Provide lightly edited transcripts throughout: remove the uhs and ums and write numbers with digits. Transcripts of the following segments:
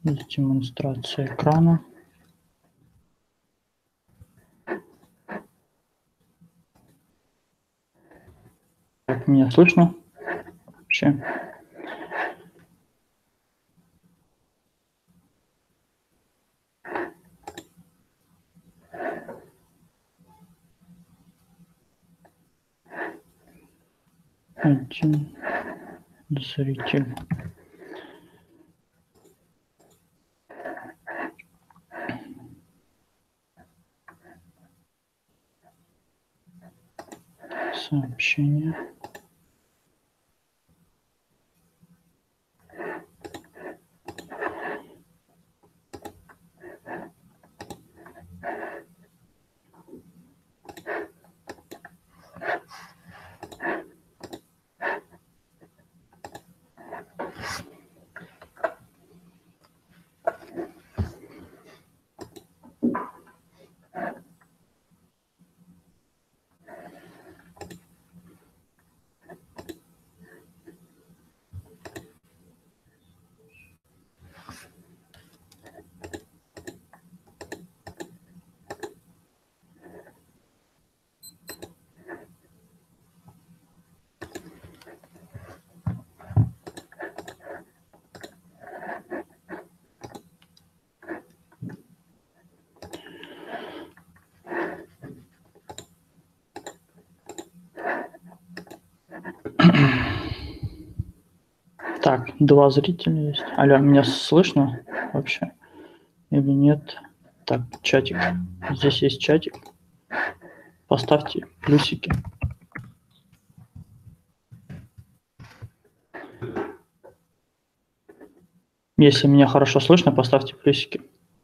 Демонстрация экрана. Так, меня слышно вообще? Один зритель. Сообщение. Так, 2 зрителя есть. Алло, меня слышно вообще или нет? Так, чатик. Здесь есть чатик. Поставьте плюсики. Если меня хорошо слышно, поставьте плюсики.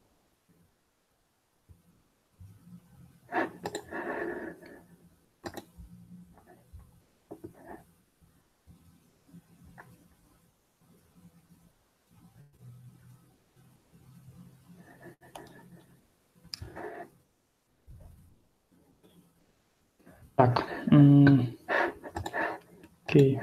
Так, окей.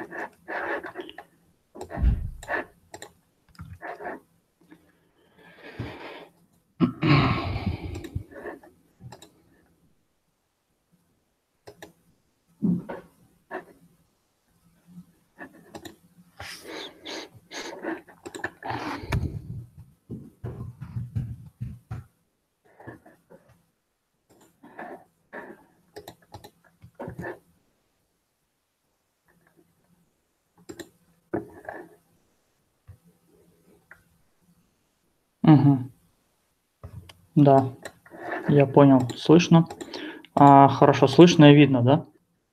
Угу. Да, я понял, слышно. Хорошо слышно и видно, да?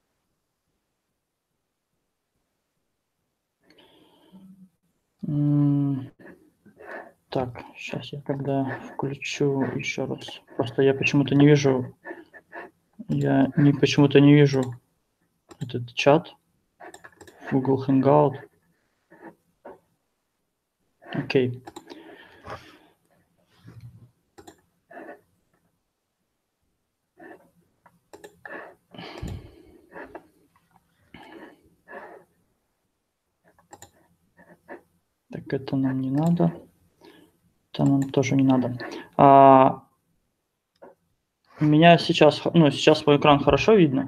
Так, сейчас я тогда включу еще раз. Просто я почему-то не вижу почему-то не вижу этот чат в Google Hangout. Окей. Так, это нам не надо. Это нам тоже не надо. Меня сейчас, сейчас мой экран хорошо видно?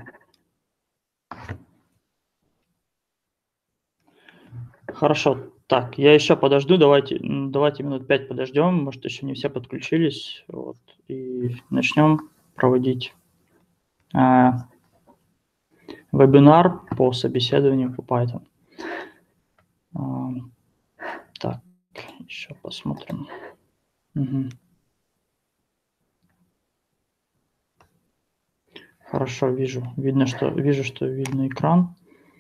Хорошо. Так, я еще подожду. Давайте минут 5 подождем. Может, еще не все подключились. Вот, и начнем проводить вебинар по собеседованию по Python. Так, еще посмотрим. Угу. Хорошо, вижу, что видно экран.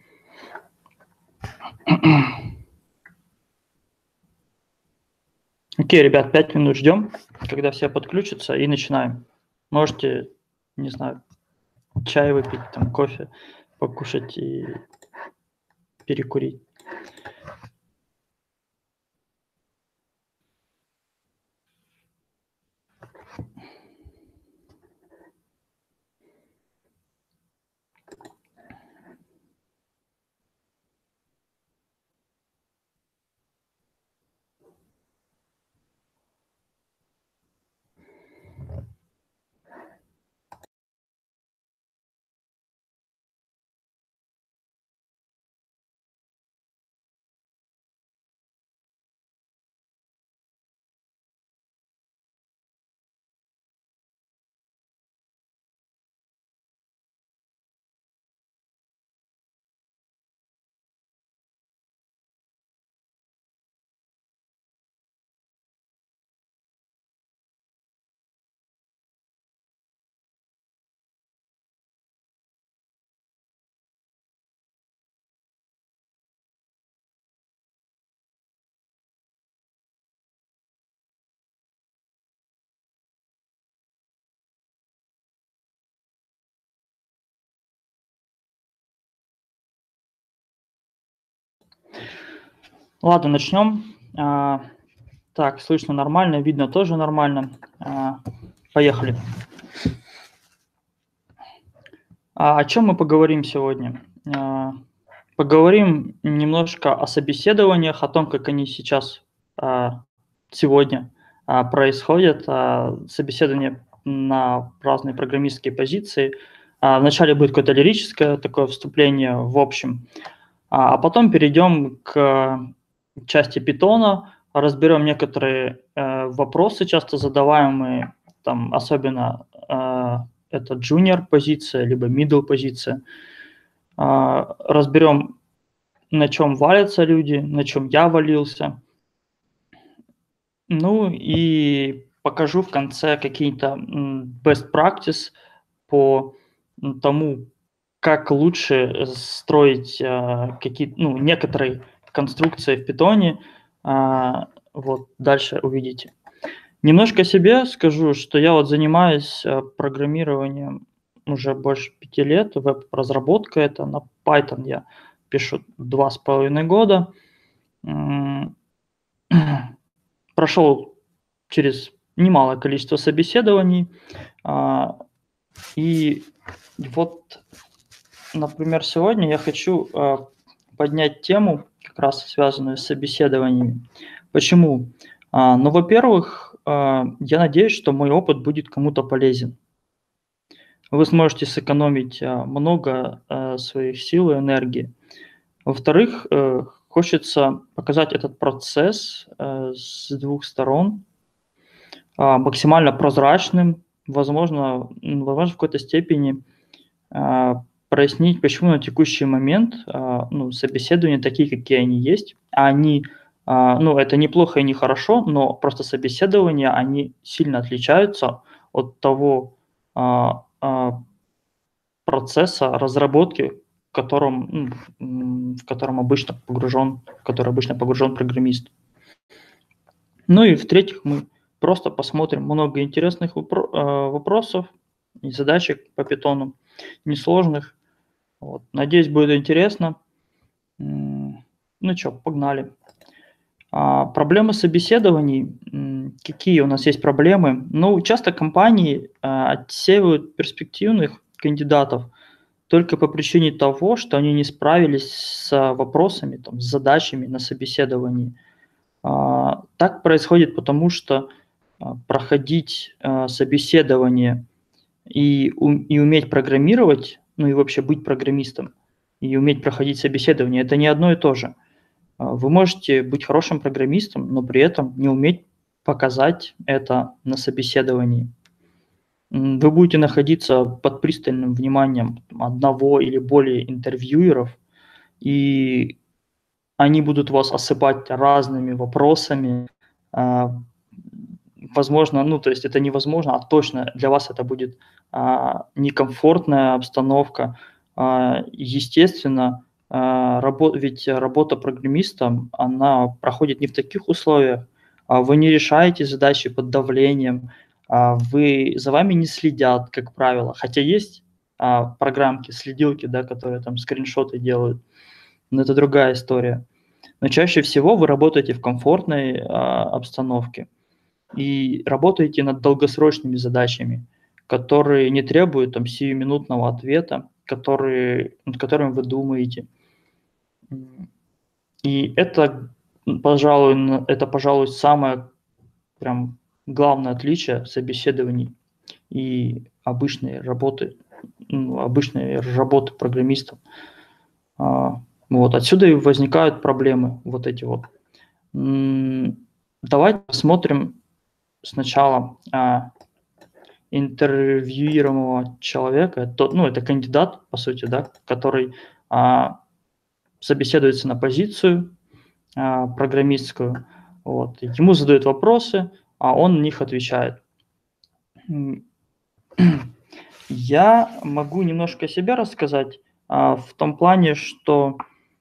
Окей, ребят, 5 минут ждем, когда все подключатся, и начинаем. Можете, не знаю, чай выпить, там, кофе покушать и перекурить. Ладно, начнем. Так, слышно нормально, видно тоже нормально. Поехали. О чем мы поговорим сегодня? Поговорим немножко о собеседованиях, о том, как они сейчас, сегодня, происходят. Собеседование на разные программистские позиции. Вначале будет какое-то лирическое такое вступление в общем, а потом перейдем к части питона, разберем некоторые вопросы, часто задаваемые, там, особенно это junior позиция, либо middle позиция. Разберем, на чем валятся люди, на чем я валился. Ну и покажу в конце какие-то best practice по тому, как лучше строить некоторые конструкции в питоне. Вот дальше увидите. Немножко о себе скажу, что я вот занимаюсь программированием уже больше 5 лет, веб-разработка это, на Python я пишу 2,5 года. Прошел через немалое количество собеседований, и вот, например, сегодня я хочу поднять тему, как раз связанную с собеседованиями. Почему? Ну, во-первых, я надеюсь, что мой опыт будет кому-то полезен. Вы сможете сэкономить много своих сил и энергии. Во-вторых, хочется показать этот процесс с двух сторон, максимально прозрачным, возможно, в какой-то степени прояснить, почему на текущий момент собеседования такие, какие они есть. Это неплохо и не хорошо, но просто собеседования, они сильно отличаются от того процесса разработки, в который обычно погружен программист. Ну и в-третьих, мы просто посмотрим много интересных вопросов и задачек по питону, несложных. Вот. Надеюсь, будет интересно. Ну что, погнали. Проблемы собеседований. Какие у нас есть проблемы? Ну, часто компании отсеивают перспективных кандидатов только по причине того, что они не справились с вопросами, с задачами на собеседовании. Так происходит потому, что проходить собеседование и уметь программировать, ну и вообще быть программистом, и уметь проходить собеседование – это не одно и то же. Вы можете быть хорошим программистом, но при этом не уметь показать это на собеседовании. Вы будете находиться под пристальным вниманием одного или более интервьюеров, и они будут вас осыпать разными вопросами. Возможно, то есть это невозможно, а точно для вас это будет некомфортная обстановка. Естественно, ведь работа программистом, она проходит не в таких условиях. Вы не решаете задачи под давлением, за вами не следят, как правило. Хотя есть программки, следилки, да, которые там скриншоты делают, но это другая история. Но чаще всего вы работаете в комфортной обстановке и работаете над долгосрочными задачами, которые не требуют там сиюминутного ответа, над которым вы думаете. И это, пожалуй, самое прям главное отличие собеседований и обычной работы программистом. Вот отсюда и возникают проблемы вот эти вот. Давайте посмотрим сначала интервьюируемого человека. Это кандидат, по сути, да, который собеседуется на позицию программистскую. Вот. Ему задают вопросы, а он на них отвечает. Я могу немножко о себе рассказать в том плане, что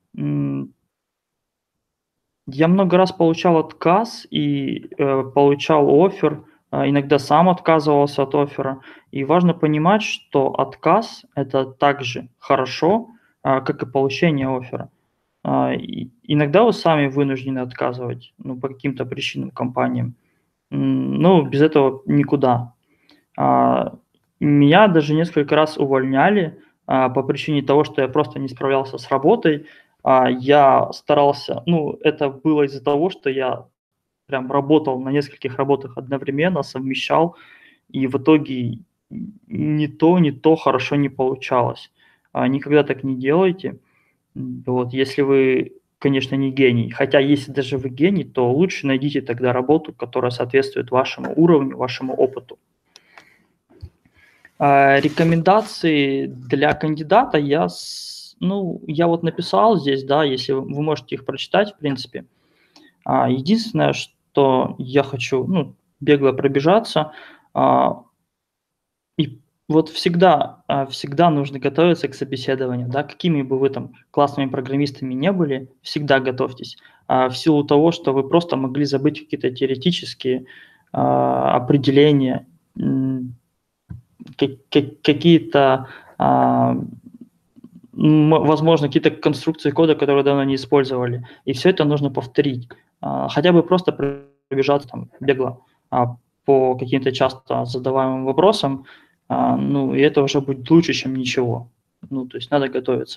я много раз получал отказ и получал оффер, иногда сам отказывался от оффера. И важно понимать, что отказ – это также хорошо, как и получение оффера. Иногда вы сами вынуждены отказывать, ну, по каким-то причинам компаниям. Ну, без этого никуда. А, Меня даже несколько раз увольняли, по причине того, что я просто не справлялся с работой. Я старался, ну, это было из-за того, что я прям работал на нескольких работах одновременно, совмещал, и в итоге ни то хорошо не получалось. Никогда так не делайте. Вот, если вы, конечно, не гений. Хотя если даже вы гений, то лучше найдите тогда работу, которая соответствует вашему уровню, вашему опыту. Рекомендации для кандидата я вот написал здесь, да, если вы можете их прочитать, в принципе. Единственное, что я хочу, ну, бегло пробежаться, и вот всегда нужно готовиться к собеседованию, да, какими бы вы там классными программистами не были, всегда готовьтесь. В силу того, что вы просто могли забыть какие-то теоретические определения, какие-то, возможно, какие-то конструкции кода, которые давно не использовали. И все это нужно повторить. Хотя бы просто пробежаться там бегло по каким-то часто задаваемым вопросам, ну, и это уже будет лучше, чем ничего. Ну, то есть надо готовиться.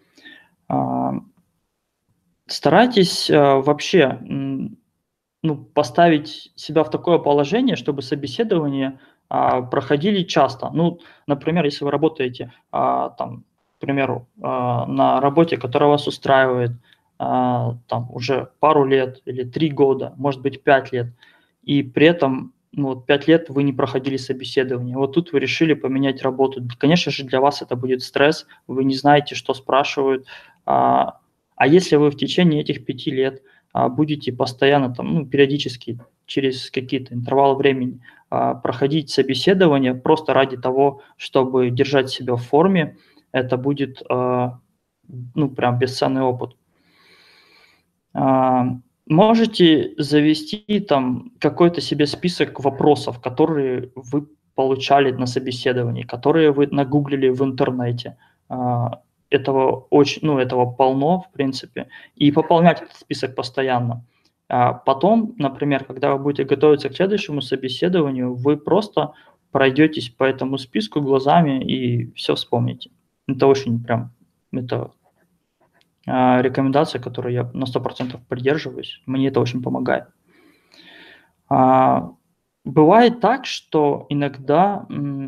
Старайтесь вообще поставить себя в такое положение, чтобы собеседования проходили часто. Ну, например, если вы работаете, там, к примеру, на работе, которая вас устраивает, там уже пару лет или 3 года, может быть, 5 лет, и при этом, ну, вот 5 лет вы не проходили собеседование. Вот тут вы решили поменять работу. Конечно же, для вас это будет стресс, вы не знаете, что спрашивают. А если вы в течение этих 5 лет будете постоянно там, ну, периодически через какие-то интервалы времени проходить собеседование просто ради того, чтобы держать себя в форме, это будет, ну, прям бесценный опыт. Можете завести там какой-то себе список вопросов, которые вы получали на собеседовании, которые вы нагуглили в интернете. Этого полно, в принципе, и пополнять этот список постоянно. Потом, например, когда вы будете готовиться к следующему собеседованию, вы просто пройдетесь по этому списку глазами и все вспомните. Это очень прям, это рекомендация, которой я на 100% придерживаюсь. Мне это очень помогает. Бывает так, что иногда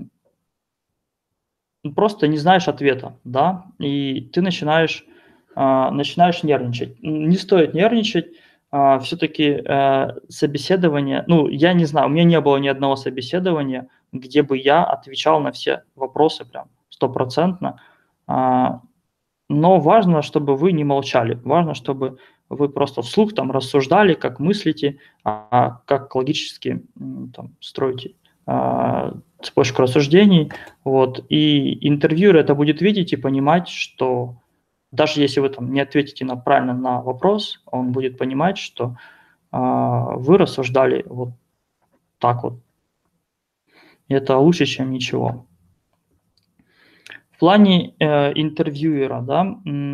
просто не знаешь ответа, да, и ты начинаешь нервничать. Не стоит нервничать, все-таки собеседование, ну, я не знаю, у меня не было ни одного собеседования, где бы я отвечал на все вопросы прям стопроцентно, но важно, чтобы вы не молчали, важно, чтобы вы просто вслух там рассуждали, как мыслите, как логически там строите цепочку рассуждений, вот, и интервьюер это будет видеть и понимать, что даже если вы там не ответите правильно на вопрос, он будет понимать, что вы рассуждали вот так вот. И это лучше, чем ничего. В плане интервьюера, да,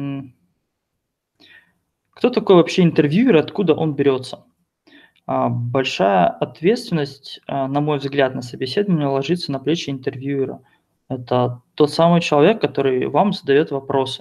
кто такой вообще интервьюер, откуда он берется? Большая ответственность, на мой взгляд, на собеседование ложится на плечи интервьюера. Это тот самый человек, который вам задает вопросы.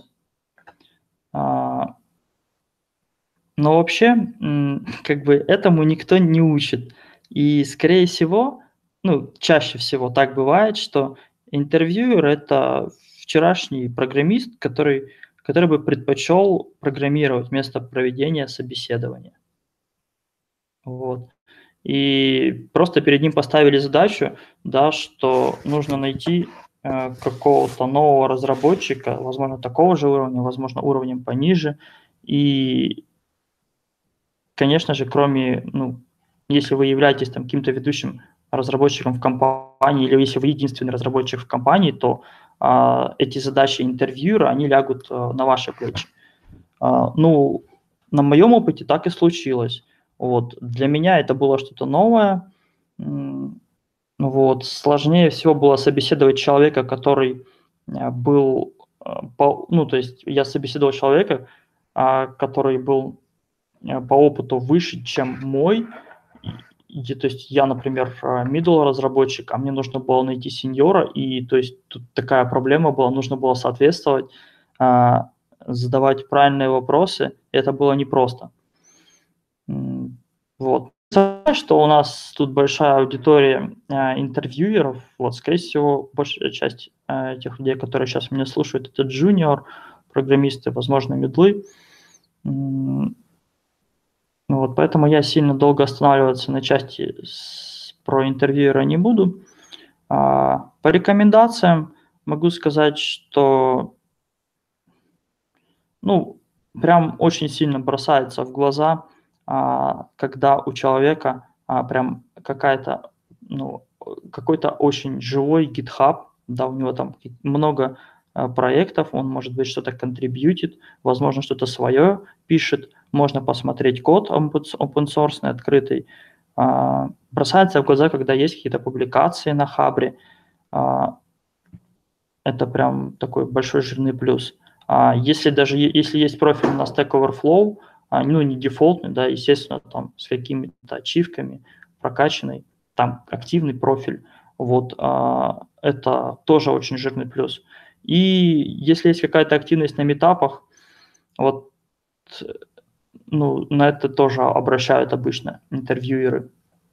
Но вообще, как бы этому никто не учит. И, скорее всего, ну, чаще всего так бывает, что интервьюер – это вчерашний программист, который бы предпочел программировать вместо проведения собеседования. Вот. И просто перед ним поставили задачу, да, что нужно найти какого-то нового разработчика, возможно, такого же уровня, возможно, уровнем пониже. И, конечно же, если вы являетесь там каким-то ведущим разработчиком в компании, или если вы единственный разработчик в компании, то эти задачи интервьюера, они лягут на ваши плечи. Ну, на моем опыте так и случилось. Вот. Для меня это было что-то новое. Вот. Сложнее всего было собеседовать человека, который был, то есть я собеседовал человека, который был по опыту выше, чем мой. То есть я, например, middle разработчик, а мне нужно было найти сеньора, и то есть тут такая проблема была, нужно было соответствовать, задавать правильные вопросы, и это было непросто. Вот. Что у нас тут большая аудитория интервьюеров, вот, скорее всего, большая часть тех людей, которые сейчас меня слушают, это джуниор, программисты, возможно, мидлы. Вот, поэтому я сильно долго останавливаться на части про интервьюера не буду. По рекомендациям могу сказать, что прям очень сильно бросается в глаза, когда у человека прям какой-то очень живой GitHub, да, у него там много проектов, он, может быть, что-то контрибьютит, возможно, что-то свое пишет, можно посмотреть код open source, открытый. Бросается в глаза, когда есть какие-то публикации на Хабре. Это прям такой большой жирный плюс. Если есть профиль на Stack Overflow, не дефолтный, да, естественно, там с какими-то ачивками, прокачанный, там активный профиль, вот, это тоже очень жирный плюс. И если есть какая-то активность на митапах, вот, на это тоже обращают обычно интервьюеры.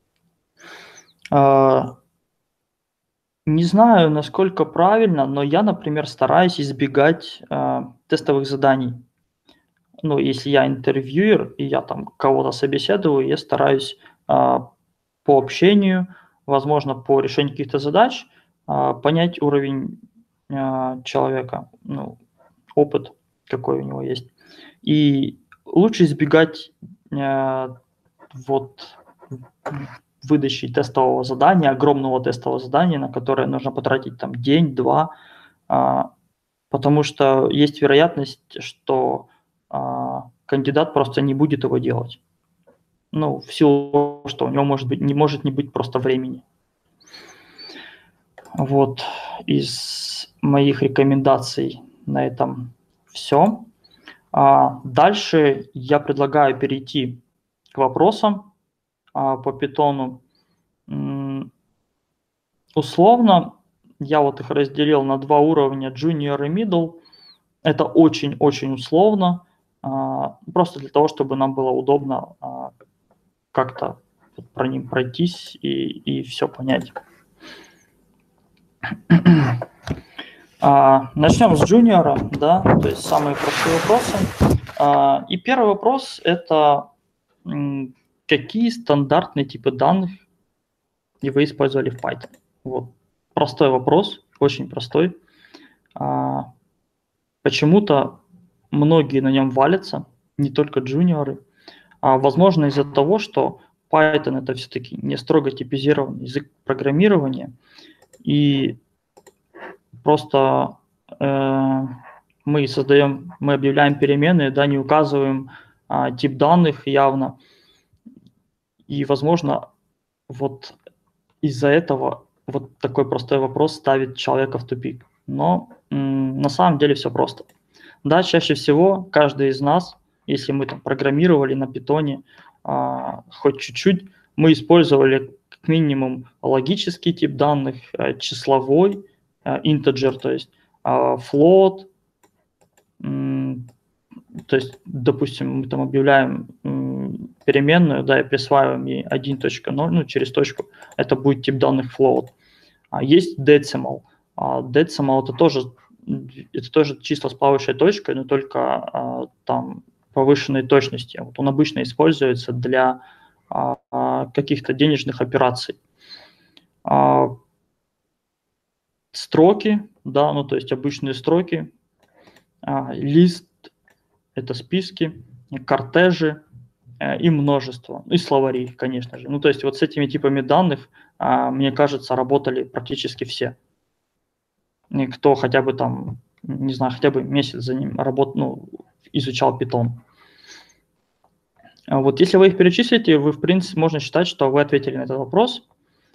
Не знаю, насколько правильно, но я, например, стараюсь избегать тестовых заданий. Если я интервьюер, и я там кого-то собеседую, я стараюсь по общению, возможно, по решению каких-то задач понять уровень человека, опыт, какой у него есть. И лучше избегать выдачи тестового задания, огромного тестового задания, на которое нужно потратить там день-два, потому что есть вероятность, что кандидат просто не будет его делать. В силу того, что у него не может не быть просто времени. Вот, из моих рекомендаций на этом все. Дальше я предлагаю перейти к вопросам по питону. Условно, я вот их разделил на два уровня, junior и middle. Это очень-очень условно, просто для того, чтобы нам было удобно как-то про них пройтись и все понять. Начнем с junior, да, то есть самые простые вопросы. И первый вопрос – это какие стандартные типы данных вы использовали в Python? Вот. Простой вопрос, очень простой. Почему-то многие на нем валятся, не только джуниоры. Возможно, из-за того, что Python – это все-таки не строго типизированный язык программирования, и просто мы объявляем переменные, да, не указываем тип данных явно, и, возможно, вот из-за этого вот такой простой вопрос ставит человека в тупик. Но на самом деле все просто. Да, чаще всего каждый из нас, если мы там программировали на питоне хоть чуть-чуть, мы использовали как минимум логический тип данных, числовой, integer, то есть float, то есть, допустим, мы там объявляем переменную, да, и присваиваем ей 1.0, через точку, это будет тип данных float. Есть decimal. Decimal это тоже числа с плавающей точкой, но только там повышенной точности. Вот он обычно используется для каких-то денежных операций. Строки, да, то есть обычные строки, лист – это списки, кортежи и множество, и словари, конечно же. То есть вот с этими типами данных, мне кажется, работали практически все. И кто хотя бы там, не знаю, хотя бы месяц за ним изучал Python. Вот если вы их перечислите, вы, в принципе, можно считать, что вы ответили на этот вопрос.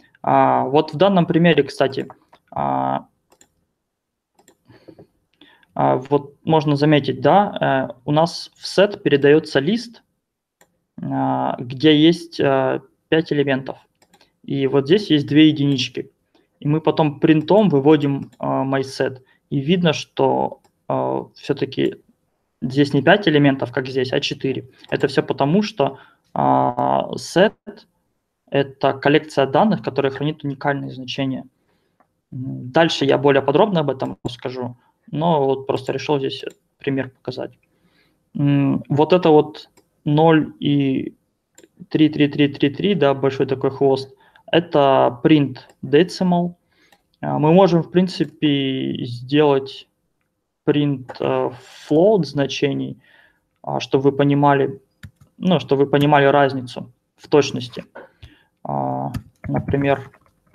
Вот в данном примере, кстати, Вот можно заметить, да, у нас в set передается лист, где есть 5 элементов. И вот здесь есть 2 единички. И мы потом принтом выводим mySet. И видно, что все-таки здесь не 5 элементов, как здесь, а 4. Это все потому, что set – это коллекция данных, которая хранит уникальные значения. Дальше я более подробно об этом расскажу, но вот просто решил здесь пример показать. Вот это вот 0 и 3, да, большой такой хвост, это print decimal. Мы можем, в принципе, сделать print float значений, чтобы вы понимали, чтобы вы понимали разницу в точности. Например,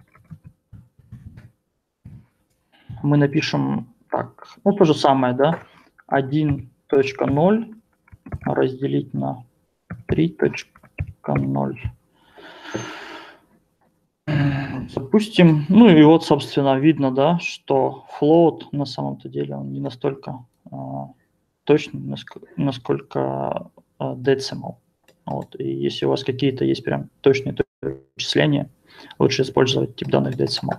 мы напишем так, ну то же самое, да, 1.0 разделить на 3.0. Запустим, ну и вот, собственно, видно, да, что float на самом-то деле он не настолько точный, насколько decimal. Вот. И если у вас какие-то есть прям точные вычисления, лучше использовать тип данных decimal.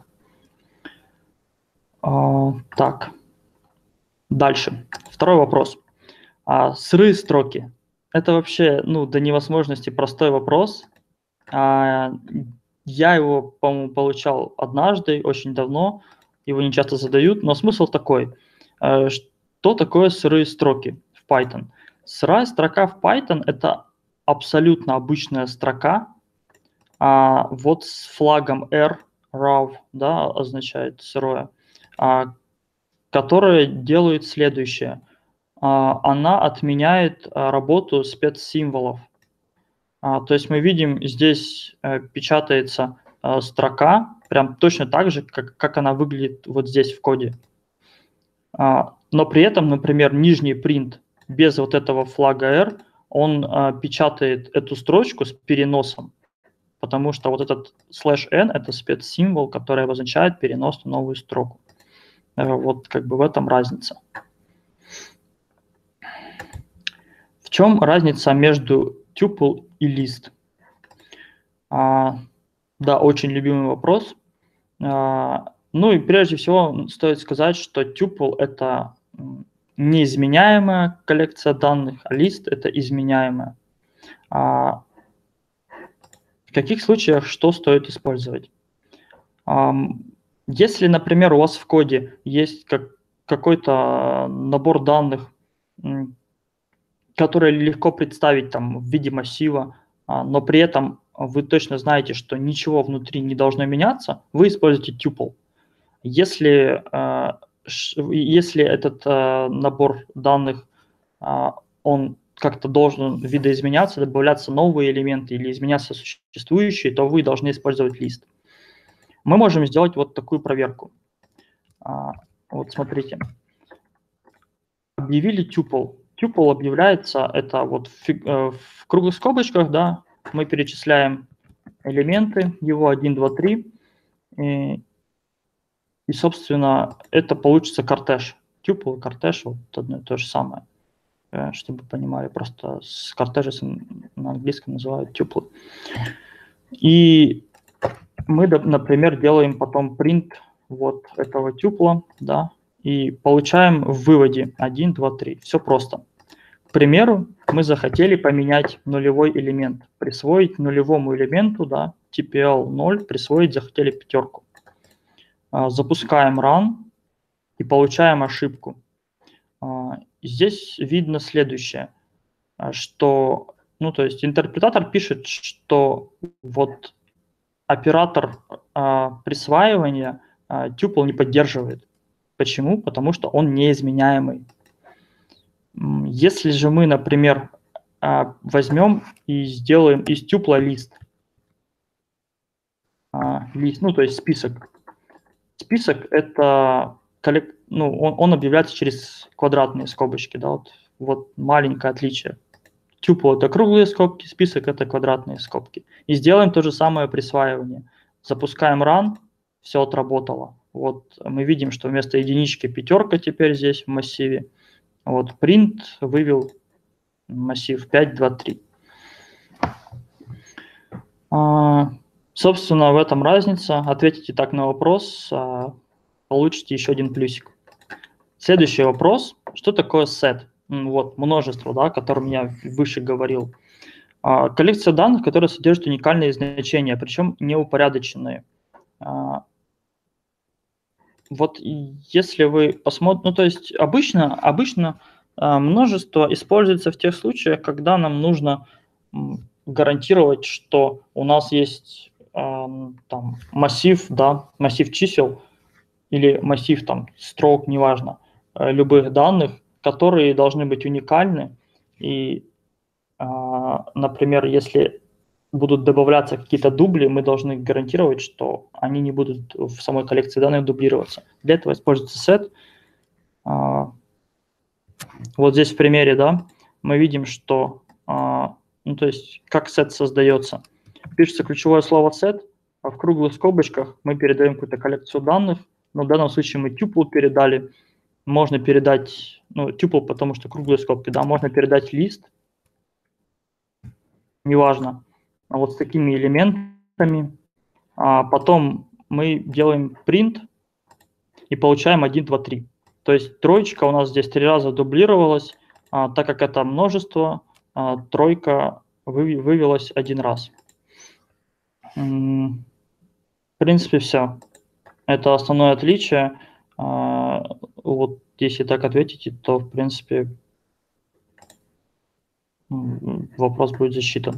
Так, дальше. Второй вопрос. Сырые строки. Это вообще, до невозможности простой вопрос. Я его, по-моему, получал однажды, очень давно. Его не часто задают, но смысл такой. Что такое сырые строки в Python? Сырая строка в Python – это абсолютно обычная строка. Вот с флагом R, raw, да, означает сырое, которая делает следующее. Она отменяет работу спецсимволов. То есть мы видим, здесь печатается строка, прям точно так же, как она выглядит вот здесь в коде. Но при этом, например, нижний print без вот этого флага R, он печатает эту строчку с переносом, потому что вот этот /n – это спецсимвол, который обозначает перенос на новую строку. Вот как бы в этом разница. В чем разница между tuple и list? Да, очень любимый вопрос. Ну и прежде всего стоит сказать, что tuple – это неизменяемая коллекция данных, а list – это изменяемая. В каких случаях что стоит использовать? Если, например, у вас в коде есть какой-то набор данных, который легко представить там в виде массива, но при этом вы точно знаете, что ничего внутри не должно меняться, вы используете tuple. Если этот набор данных, он как-то должен видоизменяться, добавляться новые элементы или изменяться существующие, то вы должны использовать list. Мы можем сделать вот такую проверку. Вот смотрите. Объявили tuple. Tuple объявляется, это вот в круглых скобочках, да, мы перечисляем элементы, его 1, 2, 3, и собственно, это получится кортеж. Tuple, кортеж, вот одно и то же самое, чтобы вы понимали, просто с кортежа на английском называют tuple. И мы, например, делаем потом print вот этого тюпла, да, и получаем в выводе 1, 2, 3. Все просто. К примеру, мы захотели поменять нулевой элемент, присвоить нулевому элементу, да, TPL 0, присвоить захотели пятерку. Запускаем run и получаем ошибку. Здесь видно следующее, что, то есть интерпретатор пишет, что вот оператор присваивания tuple не поддерживает. Почему? Потому что он неизменяемый. Если же мы, например, возьмем и сделаем из tuple лист, то есть список. Список – это он объявляется через квадратные скобочки, да, вот маленькое отличие. Tuple – это круглые скобки, список – это квадратные скобки. И сделаем то же самое присваивание. Запускаем run, все отработало. Вот мы видим, что вместо единички пятерка теперь здесь в массиве. Вот print вывел массив 5, 2, 3. Собственно, в этом разница. Ответите так на вопрос, получите еще один плюсик. Следующий вопрос. Что такое set? Вот множество, да, о котором я выше говорил. Коллекция данных, которая содержит уникальные значения, причем неупорядоченные. Вот если вы посмотрите, ну то есть обычно множество используется в тех случаях, когда нам нужно гарантировать, что у нас есть там массив, да, массив чисел или массив там строк, неважно, любых данных, которые должны быть уникальны. И, например, если будут добавляться какие-то дубли, мы должны гарантировать, что они не будут в самой коллекции данных дублироваться. Для этого используется set. Вот здесь в примере, да, мы видим, что, ну, то есть, как set создается. Пишется ключевое слово set, а в круглых скобочках мы передаем какую-то коллекцию данных, но в данном случае мы tuple передали. Можно передать, ну, tuple, потому что круглые скобки, да, можно передать лист, неважно, вот с такими элементами. Потом мы делаем print и получаем 1, 2, 3. То есть троечка у нас здесь 3 раза дублировалась, так как это множество, тройка вывелась 1 раз. В принципе, все. Это основное отличие. Вот если так ответите, то, в принципе, вопрос будет засчитан.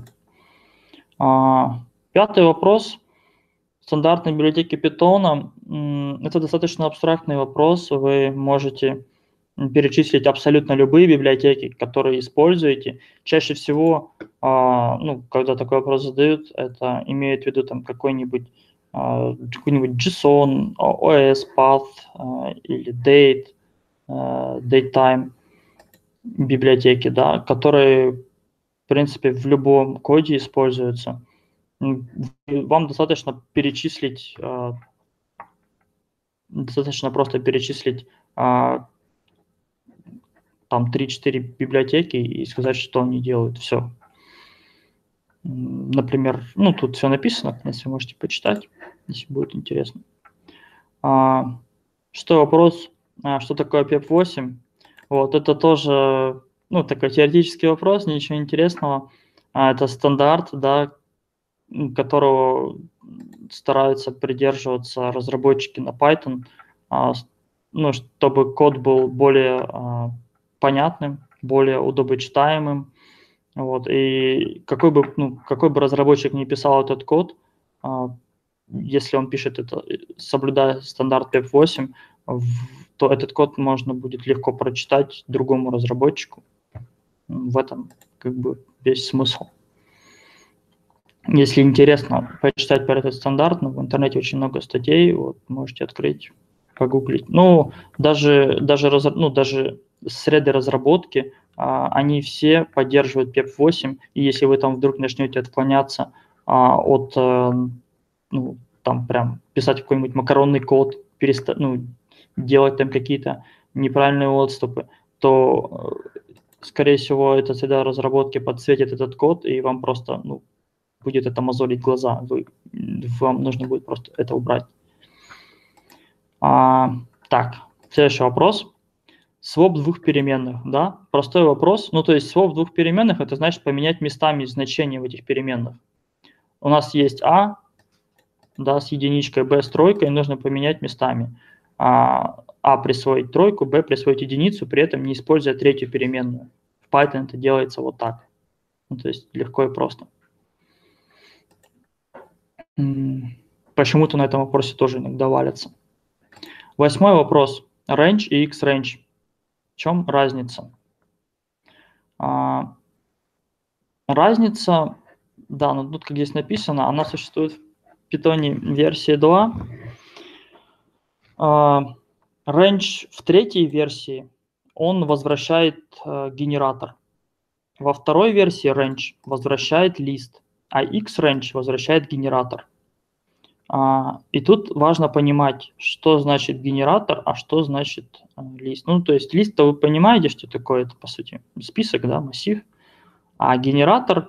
Пятый вопрос. Стандартные библиотеки Python – это достаточно абстрактный вопрос. Вы можете перечислить абсолютно любые библиотеки, которые используете. Чаще всего, ну, когда такой вопрос задают, это имеет в виду там какой-нибудь JSON, OS, Path или Date, DateTime библиотеки, да, которые, в принципе, в любом коде используются. Вам достаточно перечислить, достаточно просто перечислить там 3-4 библиотеки и сказать, что они делают. Все. Например, ну тут все написано, в принципе, можете почитать, если будет интересно. Что вопрос, что такое PEP8? Вот это тоже, ну, такой теоретический вопрос, ничего интересного. Это стандарт, да, которого стараются придерживаться разработчики на Python, ну, чтобы код был более понятным, более удобочитаемым. Вот. И какой бы разработчик ни писал этот код, если он пишет это, соблюдая стандарт PEP8, то этот код можно будет легко прочитать другому разработчику. В этом как бы весь смысл. Если интересно почитать про этот стандарт, в интернете очень много статей, вот, можете открыть, погуглить. Ну, даже среды разработки, они все поддерживают PEP8, и если вы там вдруг начнете отклоняться от, ну, там прям писать какой-нибудь макаронный код, делать там какие-то неправильные отступы, то, скорее всего, эта среда разработки подсветит этот код, и вам просто, ну, будет это мозолить глаза, вам нужно будет просто это убрать. Так, следующий вопрос. Своп двух переменных, да, простой вопрос. Ну, то есть своп двух переменных, это значит поменять местами значения в этих переменных. У нас есть А, да, с единичкой, Б с тройкой, нужно поменять местами. А присвоить тройку, Б присвоить единицу, при этом не используя третью переменную. В Python это делается вот так. Ну, то есть легко и просто. Почему-то на этом вопросе тоже иногда валятся. 8 вопрос. Range и X-range. В чем разница? Разница, да, ну тут, как здесь написано, она существует в Python версии 2. Range в третьей версии, он возвращает генератор. Во второй версии range возвращает лист, а X-range возвращает генератор. И тут важно понимать, что значит генератор, а что значит лист. Ну, то есть лист-то вы понимаете, что такое, это, по сути, список, да, массив. А генератор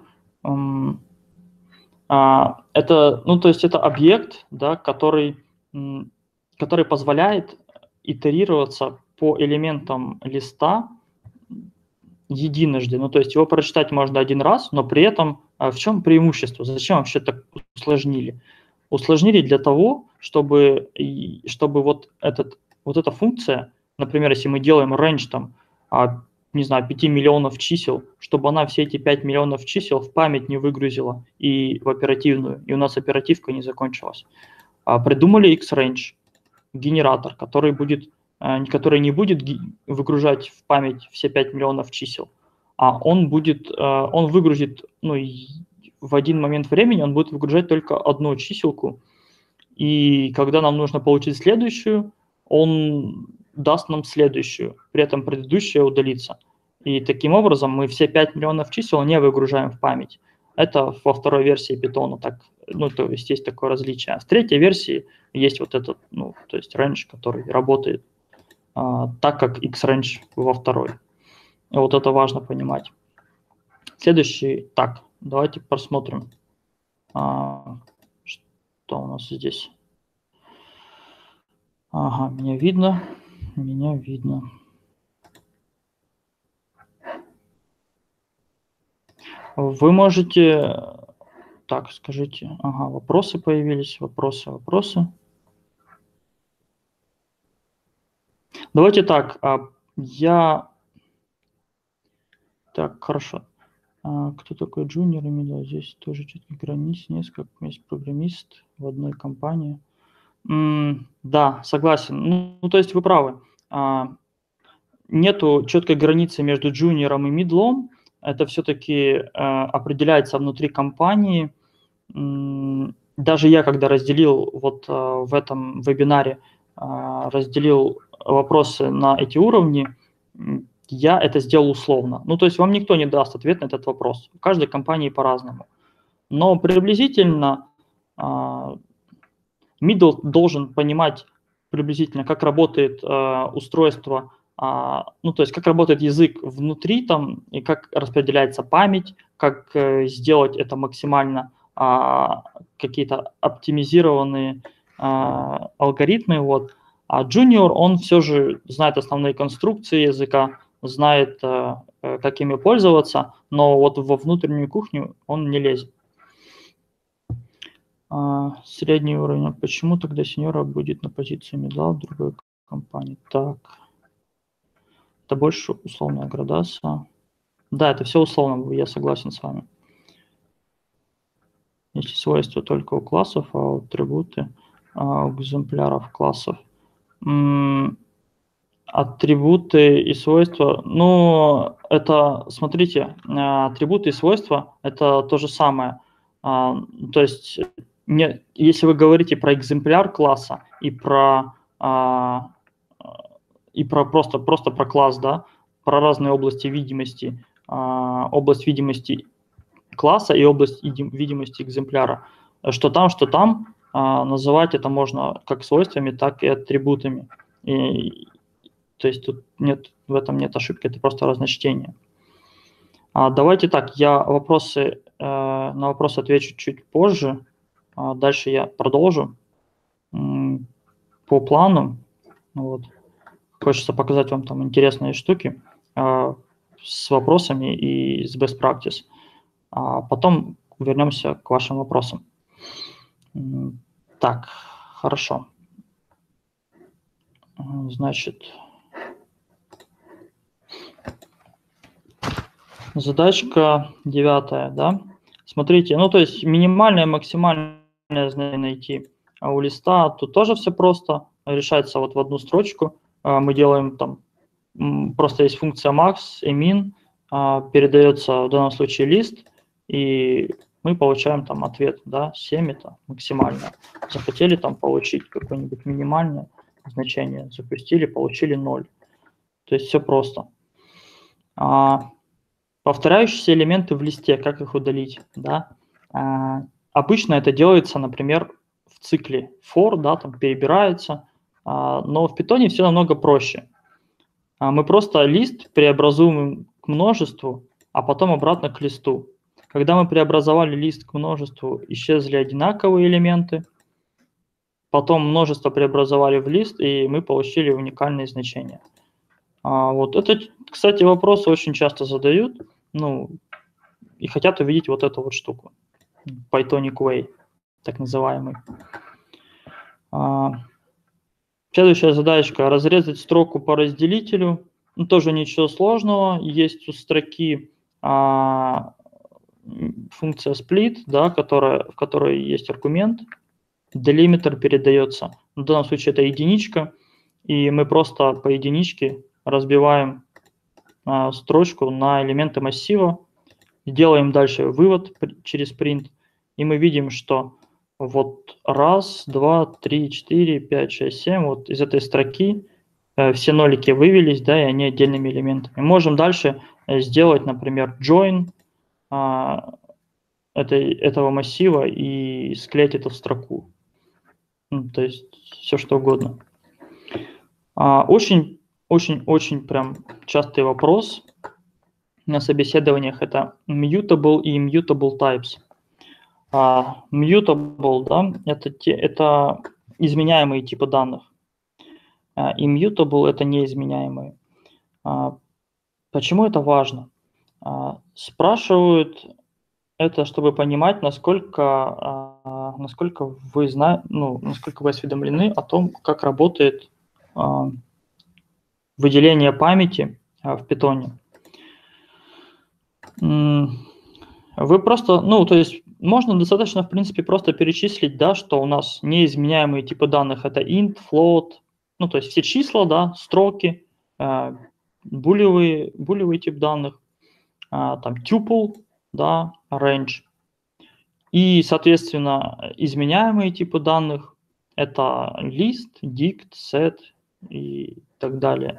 это, ну, то есть это объект, да, который позволяет итерироваться по элементам листа единожды. Ну, то есть его прочитать можно один раз, но при этом в чем преимущество? Зачем вообще так усложнили? Усложнили для того, чтобы вот эта функция, например, если мы делаем range там, не знаю, 5 миллионов чисел, чтобы она все эти 5 миллионов чисел в память не выгрузила и в оперативную, и у нас оперативка не закончилась. Придумали X-Range, генератор, который не будет выгружать в память все 5 миллионов чисел, а он выгрузит, ну, в один момент времени он будет выгружать только одну чиселку, и когда нам нужно получить следующую, он даст нам следующую, при этом предыдущая удалится. И таким образом мы все 5 миллионов чисел не выгружаем в память. Это во второй версии Python так, ну, то есть такое различие. А в третьей версии есть вот этот, ну, то есть range, который работает так, как X-range во второй. И вот это важно понимать. Следующий, так, давайте посмотрим, что у нас здесь. Ага, меня видно. Вы можете... Так, скажите. Ага, вопросы появились. Вопросы. Давайте так. Так, хорошо. Кто такой джуниор? Здесь тоже четких границ, несколько есть программист в одной компании. Да, согласен. Ну, то есть вы правы. Нету четкой границы между джуниором и мидлом. Это все-таки определяется внутри компании. Даже я, когда разделил вот в этом вебинаре, разделил вопросы на эти уровни, я это сделал условно. Ну, то есть вам никто не даст ответ на этот вопрос. У каждой компании по-разному. Но приблизительно middle должен понимать приблизительно, как работает устройство, ну, то есть как работает язык внутри там, и как распределяется память, как сделать это максимально какие-то оптимизированные алгоритмы. Вот. А junior, он все же знает основные конструкции языка, знает, как ими пользоваться, но вот во внутреннюю кухню он не лезет. Средний уровень. Почему тогда сеньора будет на позиции мидла в другой компании? Так. Это больше условная градация. Да, это все условно, я согласен с вами. Если свойства только у классов, а атрибуты у экземпляров классов. Атрибуты и свойства, ну, это, смотрите, атрибуты и свойства – это то же самое. То есть, если вы говорите про экземпляр класса и про просто про класс, да, про разные области видимости, область видимости класса и область видимости экземпляра, что там, называть это можно как свойствами, так и атрибутами. То есть тут в этом нет ошибки, это просто разночтение. Давайте так, я на вопросы отвечу чуть позже. Дальше я продолжу по плану. Вот. Хочется показать вам там интересные штуки с вопросами и с best practice. Потом вернемся к вашим вопросам. Так, хорошо. Значит, задачка 9, да? Смотрите, ну то есть минимальное, максимальное значение найти. А у листа тут тоже все просто. Решается вот в одну строчку. Мы делаем там, просто есть функция max и min, передается в данном случае лист, и мы получаем там ответ, да, 7 это максимально. Захотели там получить какое-нибудь минимальное значение, запустили, получили 0. То есть все просто. Повторяющиеся элементы в листе, как их удалить, да? Обычно это делается, например, в цикле for, да, там перебирается, но в Python все намного проще. Мы просто лист преобразуем к множеству, а потом обратно к листу. Когда мы преобразовали лист к множеству, исчезли одинаковые элементы, потом множество преобразовали в лист, и мы получили уникальные значения. Вот это, кстати, вопросы очень часто задают, ну, и хотят увидеть вот эту вот штуку. Pythonic Way, так называемый. Следующая задачка – разрезать строку по разделителю. Ну, тоже ничего сложного. Есть у строки функция split, да, в которой есть аргумент. Делимитер передается. В данном случае это единичка. И мы просто по единичке разбиваем строчку на элементы массива. Делаем дальше вывод через print. И мы видим, что вот 1, 2, 3, 4, 5, 6, 7, вот из этой строки все нолики вывелись, да, и они отдельными элементами. Можем дальше сделать, например, join этого массива и склеить это в строку. Ну, то есть все что угодно. Очень прям частый вопрос на собеседованиях – это mutable и immutable types. Mutable, да, это изменяемые типы данных. Immutable – это неизменяемые. Почему это важно? Спрашивают это, чтобы понимать, насколько вы насколько вы осведомлены о том, как работает выделение памяти в Python. Вы просто, то есть можно достаточно, в принципе, просто перечислить, да, что у нас неизменяемые типы данных – это int, float, то есть все числа, да, строки, булевый тип данных, там tuple, да, range. И, соответственно, изменяемые типы данных – это list, dict, set и так далее.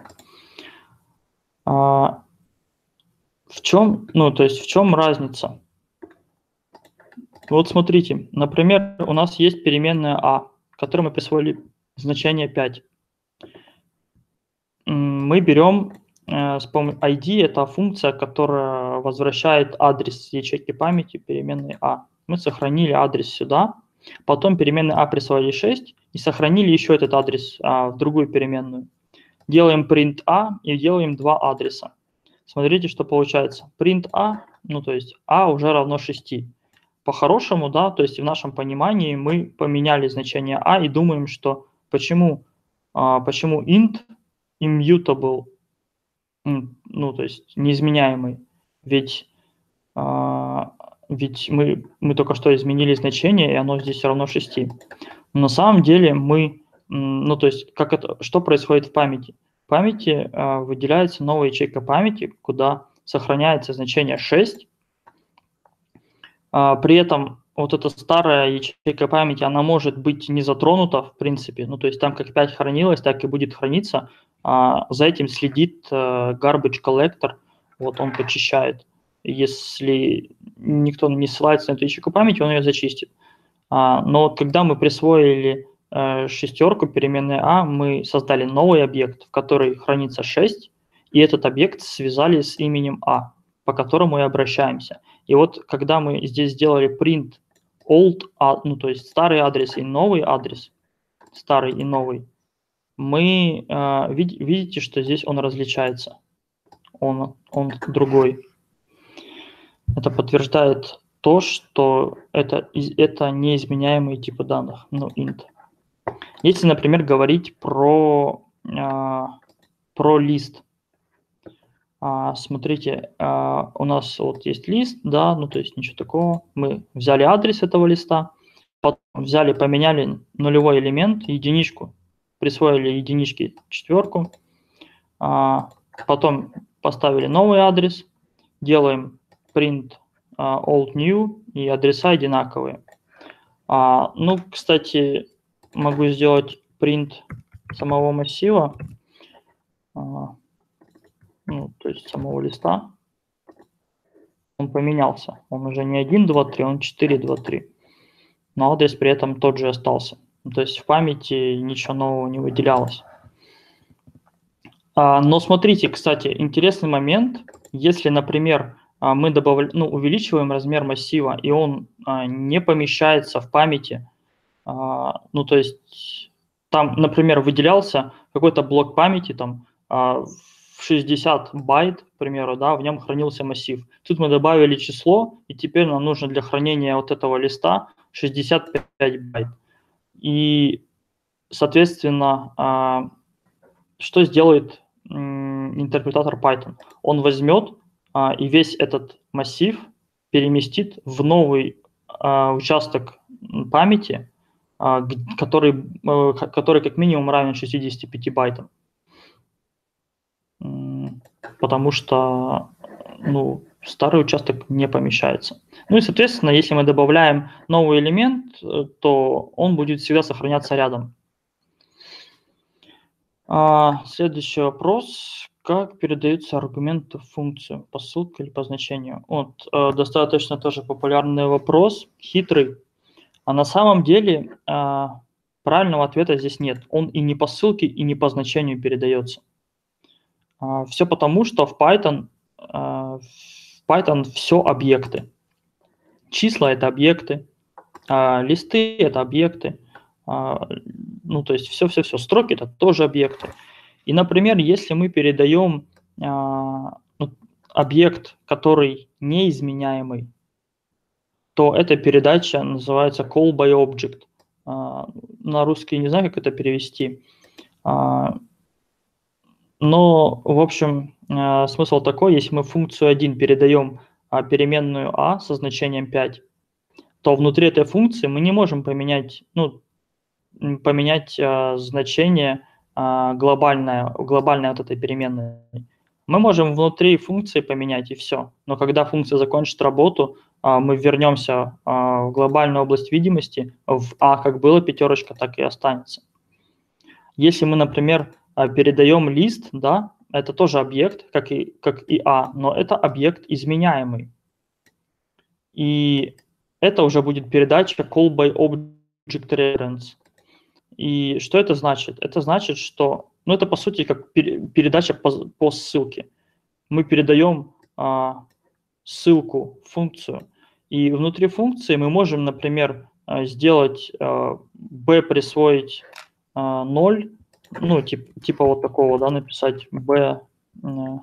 В чем разница? Вот смотрите, например, у нас есть переменная a, которой мы присвоили значение 5. Мы берем с помощью ID, это функция, которая возвращает адрес ячейки памяти переменной a. Мы сохранили адрес сюда, потом переменной a присвоили 6 и сохранили еще этот адрес в другую переменную. Делаем print a и делаем два адреса. Смотрите, что получается. Print a, то есть a уже равно 6. По-хорошему, да, то есть в нашем понимании мы поменяли значение a и думаем, что почему int immutable, то есть неизменяемый, ведь мы только что изменили значение, и оно здесь равно 6. Но на самом деле что происходит в памяти? В памяти выделяется новая ячейка памяти, куда сохраняется значение 6. При этом вот эта старая ячейка памяти, она может быть не затронута в принципе. То есть там как 5 хранилось, так и будет храниться. За этим следит garbage collector, вот он почищает. Если никто не ссылается на эту ячейку памяти, он ее зачистит. Но когда мы присвоили шестерку переменной a, мы создали новый объект, в который хранится 6, и этот объект связали с именем a, по которому и обращаемся. И вот когда мы здесь сделали print old, то есть старый адрес и новый адрес, старый и новый, мы видите, что здесь он различается, он другой. Это подтверждает то, что это неизменяемые типы данных, int. Если, например, говорить про лист, смотрите, у нас вот есть лист, да, то есть ничего такого. Мы взяли адрес этого листа, потом взяли, поменяли нулевой элемент, единичку, присвоили единичке четверку, потом поставили новый адрес, делаем print old new, и адреса одинаковые. Кстати, могу сделать print самого массива, то есть самого листа. Он поменялся. Он уже не 1, 2, 3, он 4, 2, 3. но адрес при этом тот же остался. То есть в памяти ничего нового не выделялось. Но смотрите, кстати, интересный момент. Если, например, мы увеличиваем размер массива, и он не помещается в памяти, ну, то есть там, например, выделялся какой-то блок памяти там в 60 байт, к примеру, да, в нем хранился массив. Тут мы добавили число, и теперь нам нужно для хранения вот этого листа 65 байт. И, соответственно, что сделает интерпретатор Python? Он возьмет и весь этот массив переместит в новый участок памяти, который как минимум равен 65 байтам. Потому что старый участок не помещается. Ну и, соответственно, если мы добавляем новый элемент, то он будет всегда сохраняться рядом. Следующий вопрос. Как передаются аргументы в функцию? По ссылке или по значению? Вот, достаточно тоже популярный вопрос, хитрый. А на самом деле правильного ответа здесь нет. Он и не по ссылке, и не по значению передается. Все потому, что в Python все объекты. Числа – это объекты, листы – это объекты. Ну, то есть все. Строки – это тоже объекты. И, например, если мы передаем объект, который неизменяемый, то эта передача называется call by object. На русский не знаю, как это перевести. Но, в общем, смысл такой, если мы в функцию 1 передаем переменную a со значением 5, то внутри этой функции мы не можем поменять значение глобальное вот этой переменной. Мы можем внутри функции поменять и все. Но когда функция закончит работу, мы вернемся в глобальную область видимости, в a как было пятерочка, так и останется. Если мы, например, передаем лист, да, это тоже объект, как и a, но это объект изменяемый. И это уже будет передача call by object reference. И что это значит? Это значит, что, это по сути как передача по ссылке. Мы передаем ссылку в функцию, и внутри функции мы можем, например, сделать b присвоить 0, типа вот такого, да, написать b0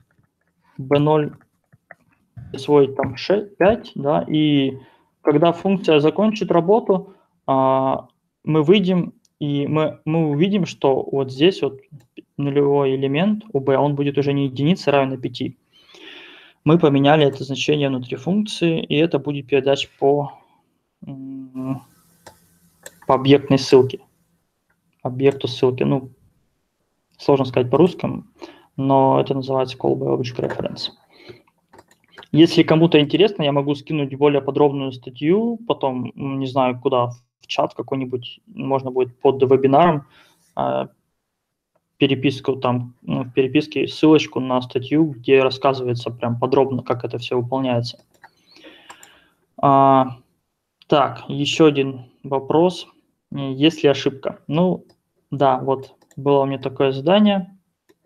присвоить там 5, да, и когда функция закончит работу, мы выйдем, и мы увидим, что вот здесь вот нулевой элемент у b, он будет уже не единица, равен 5. Мы поменяли это значение внутри функции, и это будет передача по объектной ссылке. Объекту ссылки. Сложно сказать по-русски, но это называется call by object reference. Если кому-то интересно, я могу скинуть более подробную статью, потом, не знаю, куда, в чат какой-нибудь, можно будет под вебинаром переписку там, в переписке ссылочку на статью, где рассказывается прям подробно, как это все выполняется. Так, еще один вопрос. Есть ли ошибка? Да, вот было у меня такое задание.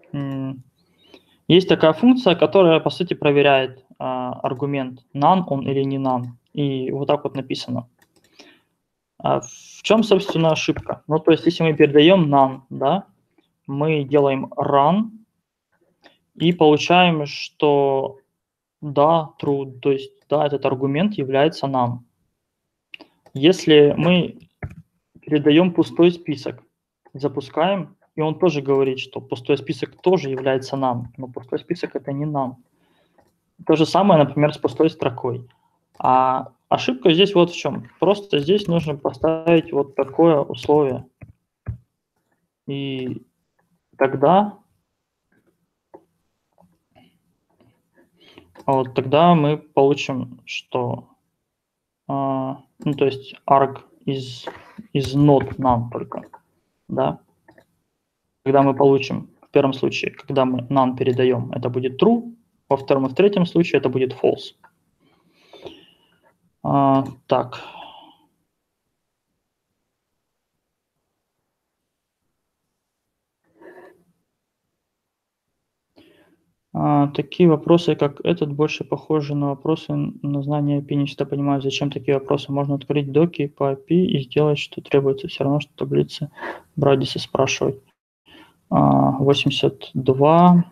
Есть такая функция, которая, по сути, проверяет аргумент none он или не none. И вот так вот написано. В чем, собственно, ошибка? То есть, если мы передаем none, да, мы делаем run и получаем, что да, true, то есть, да, этот аргумент является none. Если мы передаем пустой список, запускаем, и он тоже говорит, что пустой список тоже является none, но пустой список это не none. То же самое, например, с пустой строкой. А ошибка здесь вот в чем. Просто здесь нужно поставить вот такое условие. И тогда мы получим, что то есть arg is not none только, да. Когда мы получим, в первом случае, когда мы none передаем, это будет true, во втором и в третьем случае это будет false. Так. Такие вопросы, как этот, больше похожи на вопросы на знание API. Не всегда понимаю, зачем такие вопросы. Можно открыть доки по API и сделать, что требуется. Все равно, что таблицы Брадиса спрашивать. 82.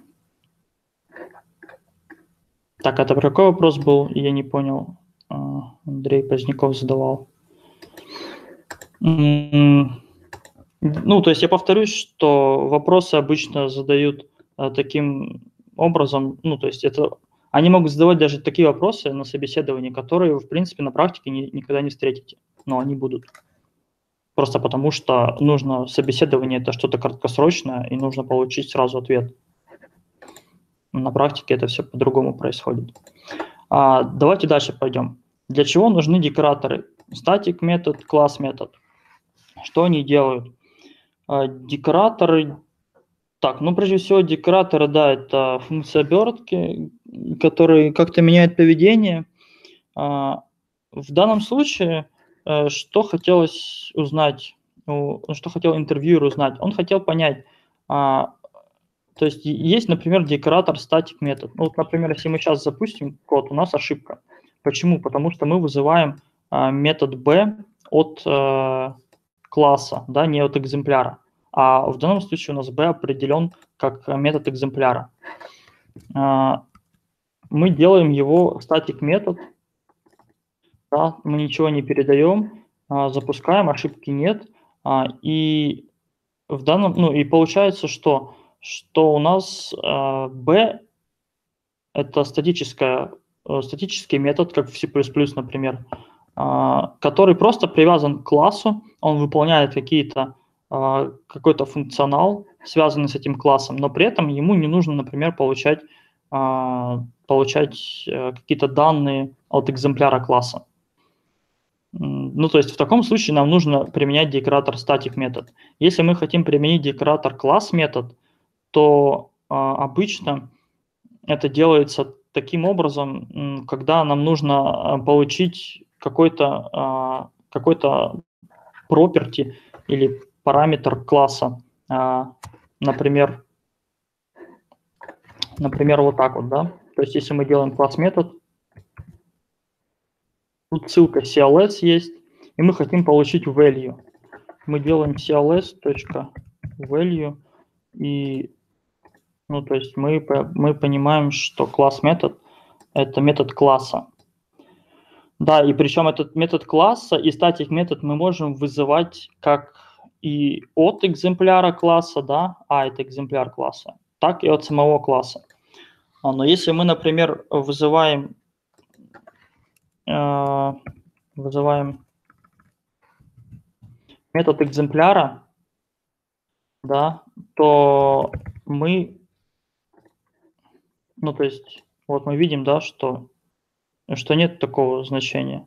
Так, это про какой вопрос был? Я не понял. Андрей Поздняков задавал. Ну, то есть я повторюсь, что вопросы обычно задают таким образом, ну, то есть это они могут задавать даже такие вопросы на собеседовании, которые вы, в принципе, на практике никогда не встретите, но они будут. Просто потому что нужно собеседование – это что-то краткосрочное, и нужно получить сразу ответ. На практике это все по-другому происходит. Давайте дальше пойдем. Для чего нужны декораторы? Static метод, класс метод. Что они делают? Декораторы, так, ну прежде всего декораторы, да, это функция обертки, которые как-то меняют поведение. В данном случае, что хотелось узнать, что хотел интервьюер узнать? Он хотел понять, то есть есть, например, декоратор static метод. Ну, вот, например, если мы сейчас запустим код, у нас ошибка. Почему? Потому что мы вызываем метод b от класса, да, не от экземпляра. А в данном случае у нас b определен как метод экземпляра. Мы делаем его static метод, да, мы ничего не передаем, запускаем, ошибки нет, и в данном, ну и получается, что у нас b это статический метод, как в C++, например, который просто привязан к классу, он выполняет какой-то функционал, связанный с этим классом, но при этом ему не нужно, например, получать какие-то данные от экземпляра класса. Ну, то есть в таком случае нам нужно применять декоратор static метод. Если мы хотим применить декоратор класс метод, то обычно это делается таким образом, когда нам нужно получить какой-то property или параметр класса, например, вот так вот, да. То есть если мы делаем класс метод, тут ссылка CLS есть, и мы хотим получить value. Мы делаем cls.value, и, ну, то есть мы понимаем, что класс метод – это метод класса. Да, и причем этот метод класса и static метод мы можем вызывать как и от экземпляра класса, да, это экземпляр класса, так и от самого класса. Но если мы, например, вызываем метод экземпляра, да, то мы, ну, то есть, вот мы видим, да, что нет такого значения.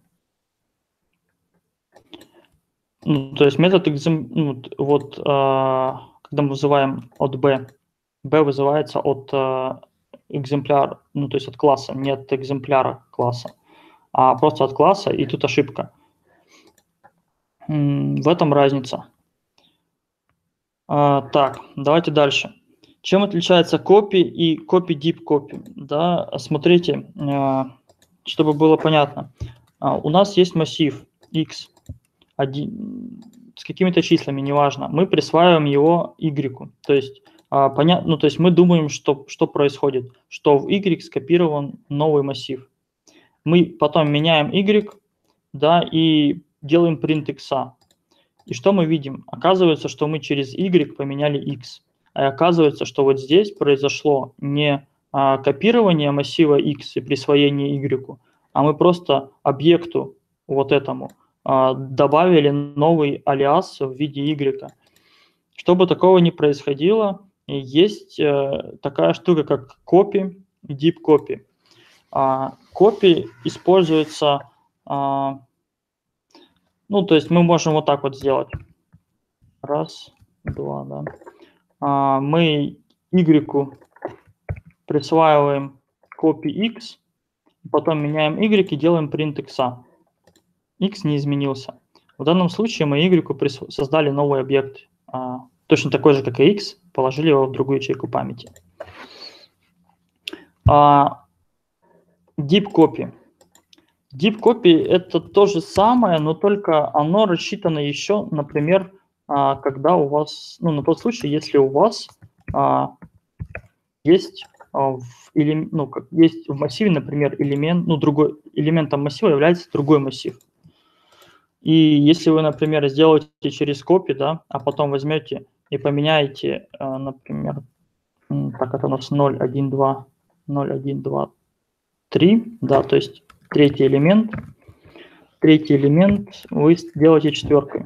Ну, то есть метод когда мы вызываем от b вызывается от экземпляра, ну, то есть от класса, не от экземпляра класса, а просто от класса, и тут ошибка. В этом разница. Так, давайте дальше. Чем отличается copy и copy deep copy? Да, смотрите, чтобы было понятно. У нас есть массив x с какими-то числами, неважно. Мы присваиваем его y. То есть, понятно, то есть мы думаем, что происходит, что в y скопирован новый массив. Мы потом меняем y, да, и делаем print x. И что мы видим? Оказывается, что мы через y поменяли x. А оказывается, что вот здесь произошло не копирование массива x и присвоение y, а мы просто объекту вот этому добавили новый алиас в виде y. Чтобы такого не происходило, есть такая штука, как copy и deep copy. Copy используется, ну, то есть мы можем вот так вот сделать. Раз, два, да. Мы y присваиваем copy x, потом меняем y и делаем print x. X не изменился. В данном случае мы y создали новый объект, точно такой же, как и x, положили его в другую ячейку памяти. Deep Copy. Deep Copy – это то же самое, но только оно рассчитано еще, например, когда у вас, ну, на тот случай, если у вас есть есть в массиве, например, элемент, ну, другой элементом массива является другой массив. И если вы, например, сделаете через copy, да, а потом возьмете и поменяете, например, так, это у нас 0, 1, 2, 0, 1, 2, 3, да, то есть третий элемент вы делаете четверкой.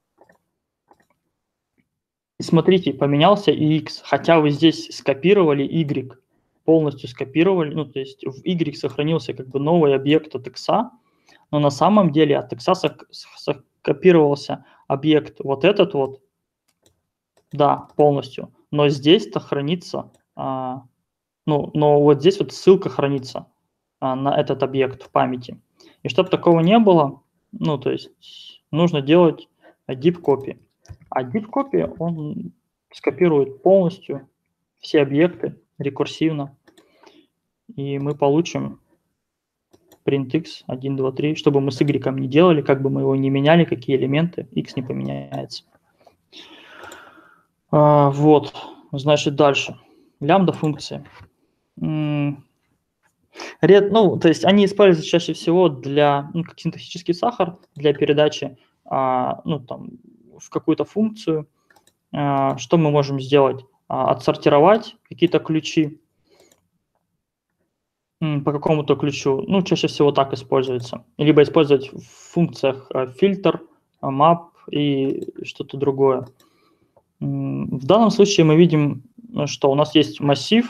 И смотрите, поменялся и x, хотя вы здесь скопировали y, полностью скопировали, ну, то есть в y сохранился как бы новый объект от x, но на самом деле от x скопировался объект вот этот вот, да, полностью, но здесь-то хранится, но вот здесь вот ссылка хранится на этот объект в памяти. И чтобы такого не было, ну, то есть нужно делать deep copy. А deep copy, он скопирует полностью все объекты рекурсивно, и мы получим printx 1, 2, 3, чтобы мы с y не делали, как бы мы его не меняли, какие элементы, x не поменяется. Вот, значит, дальше. Лямбда функции. Ну, то есть они используются чаще всего для, как синтаксический сахар, для передачи, там, в какую-то функцию. Что мы можем сделать? Отсортировать какие-то ключи по какому-то ключу. Ну, чаще всего так используется. Либо использовать в функциях фильтр, map и что-то другое. В данном случае мы видим, что у нас есть массив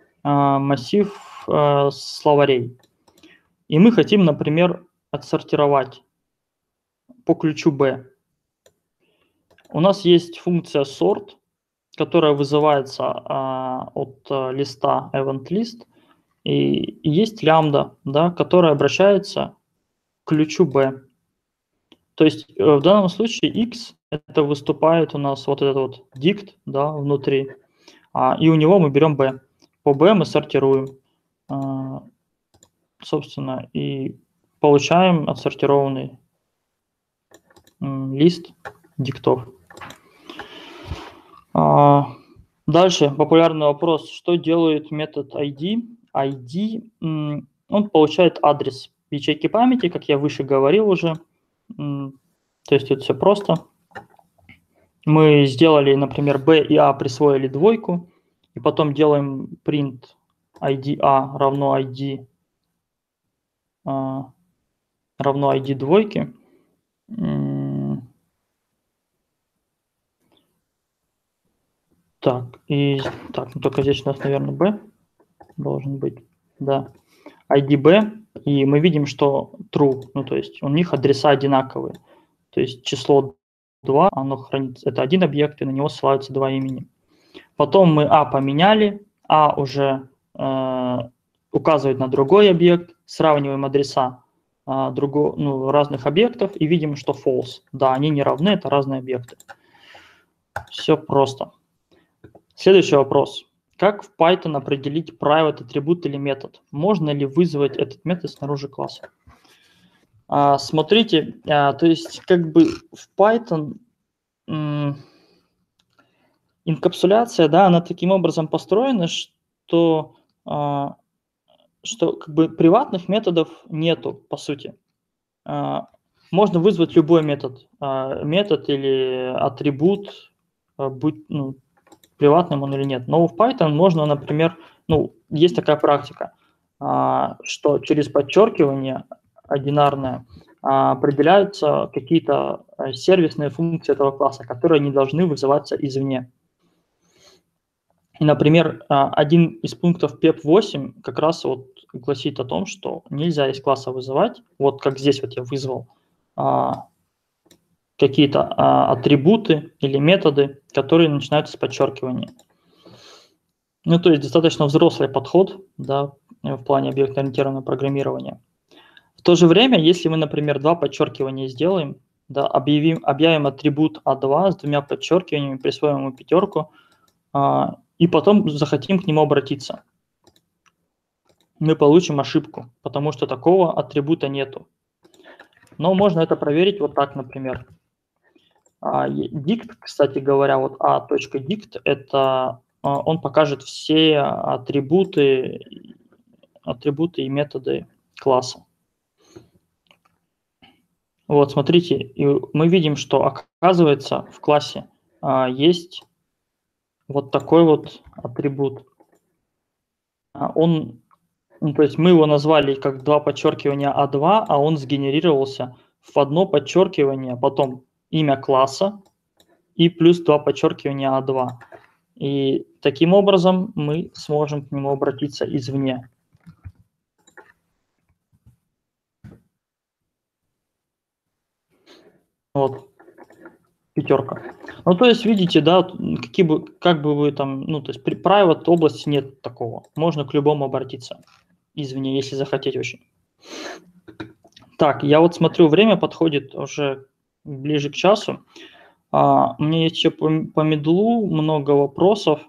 словарей. И мы хотим, например, отсортировать по ключу B. У нас есть функция sort, которая вызывается от листа event-list, и есть лямбда, да, которая обращается к ключу B. То есть в данном случае x это выступает у нас вот этот вот dict, да, внутри, и у него мы берем b. По b мы сортируем, собственно, и получаем отсортированный лист диктов. Дальше популярный вопрос, что делает метод ID? ID, он получает адрес ячейки памяти, как я выше говорил уже. То есть это все просто. Мы сделали, например, b и a присвоили двойку, и потом делаем print ID a равно ID двойки. Так, только здесь у нас, наверное, b должен быть, да, ID b, и мы видим, что true, ну, то есть у них адреса одинаковые, то есть число 2, оно хранится, это один объект, и на него ссылаются два имени. Потом мы a поменяли, a уже указывает на другой объект, сравниваем адреса разных объектов и видим, что false. Да, они не равны, это разные объекты. Все просто. Следующий вопрос. Как в Python определить private атрибут или метод? Можно ли вызвать этот метод снаружи класса? Смотрите, то есть как бы в Python инкапсуляция, да, она таким образом построена, что как бы приватных методов нету, по сути. Можно вызвать любой метод или атрибут, будь приватным он или нет. Но в Python можно, например, есть такая практика, что через подчеркивание одинарное определяются какие-то сервисные функции этого класса, которые не должны вызываться извне. И, например, один из пунктов PEP8 как раз вот гласит о том, что нельзя из класса вызывать, вот как здесь вот я вызвал, какие-то атрибуты или методы, которые начинаются с подчеркивания. Ну, то есть достаточно взрослый подход, да, в плане объектно-ориентированного программирования. В то же время, если мы, например, два подчеркивания сделаем, да, объявим атрибут A2 с двумя подчеркиваниями, присвоим ему пятерку, и потом захотим к нему обратиться. мы получим ошибку, потому что такого атрибута нету. Но можно это проверить вот так, например. Dict, кстати говоря, вот a.dict, это он покажет все атрибуты и методы класса. Вот, смотрите, и мы видим, что, оказывается, в классе есть вот такой вот атрибут. То есть мы его назвали как 2 подчеркивания A2, а он сгенерировался в одно подчеркивание, потом имя класса и плюс 2 подчеркивания A2. И таким образом мы сможем к нему обратиться извне. Вот, 5. Ну, то есть, видите, да, как бы вы там, то есть при private области нет такого. Можно к любому обратиться извне, если захотеть очень. Так, я вот смотрю, время подходит уже ближе к часу. У меня есть еще по медлу много вопросов.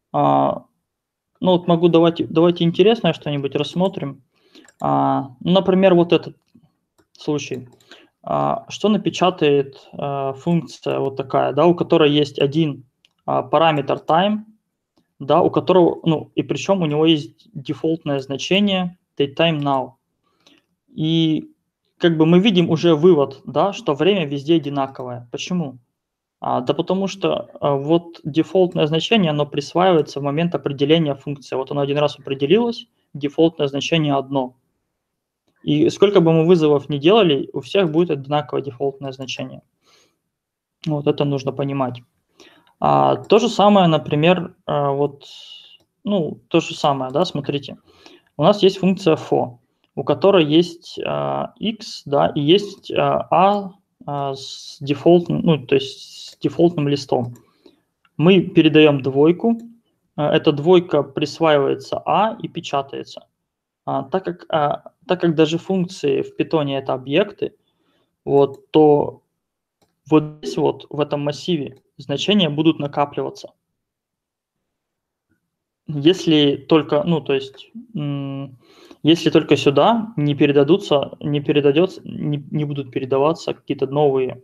Вот могу, давайте интересное что-нибудь рассмотрим. Например, вот этот случай. Что напечатает функция вот такая, да, у которой есть один параметр time, да, у которого, и причем у него есть дефолтное значение datetime now. И как бы мы видим уже вывод, да, что время везде одинаковое. Почему? Да потому что вот дефолтное значение, оно присваивается в момент определения функции. Вот оно один раз определилось, дефолтное значение одно. И сколько бы мы вызовов ни делали, у всех будет одинаковое дефолтное значение. Вот это нужно понимать. То же самое, например, то же самое, да, смотрите. У нас есть функция for, у которой есть x, да, и есть a с дефолтным, то есть с дефолтным листом. Мы передаем двойку, эта двойка присваивается a и печатается. Так как даже функции в Python это объекты, то вот здесь вот в этом массиве значения будут накапливаться. Если только, если только сюда не будут передаваться какие-то новые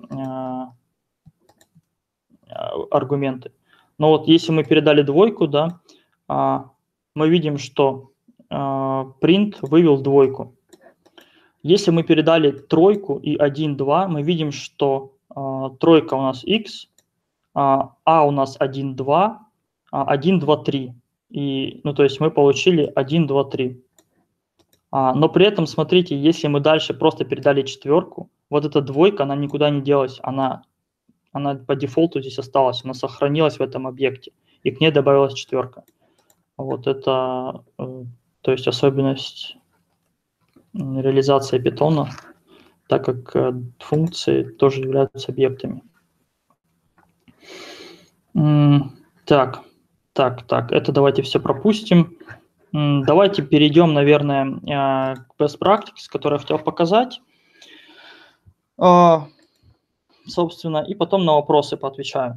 аргументы. Но вот если мы передали двойку, да, мы видим, что print вывел двойку. Если мы передали тройку и 1, 2, мы видим, что тройка у нас x, у нас 1, 2, 1, 2, 3. И, то есть мы получили 1, 2, 3. Но при этом, смотрите, если мы дальше просто передали четверку, вот эта двойка, она никуда не делась, она по дефолту здесь осталась, она сохранилась в этом объекте, и к ней добавилась четверка. Вот это, то есть особенность реализации Python, так как функции тоже являются объектами. Так, это давайте все пропустим. Давайте перейдем, наверное, к best practice, который я хотел показать. Собственно, и потом на вопросы поотвечаю.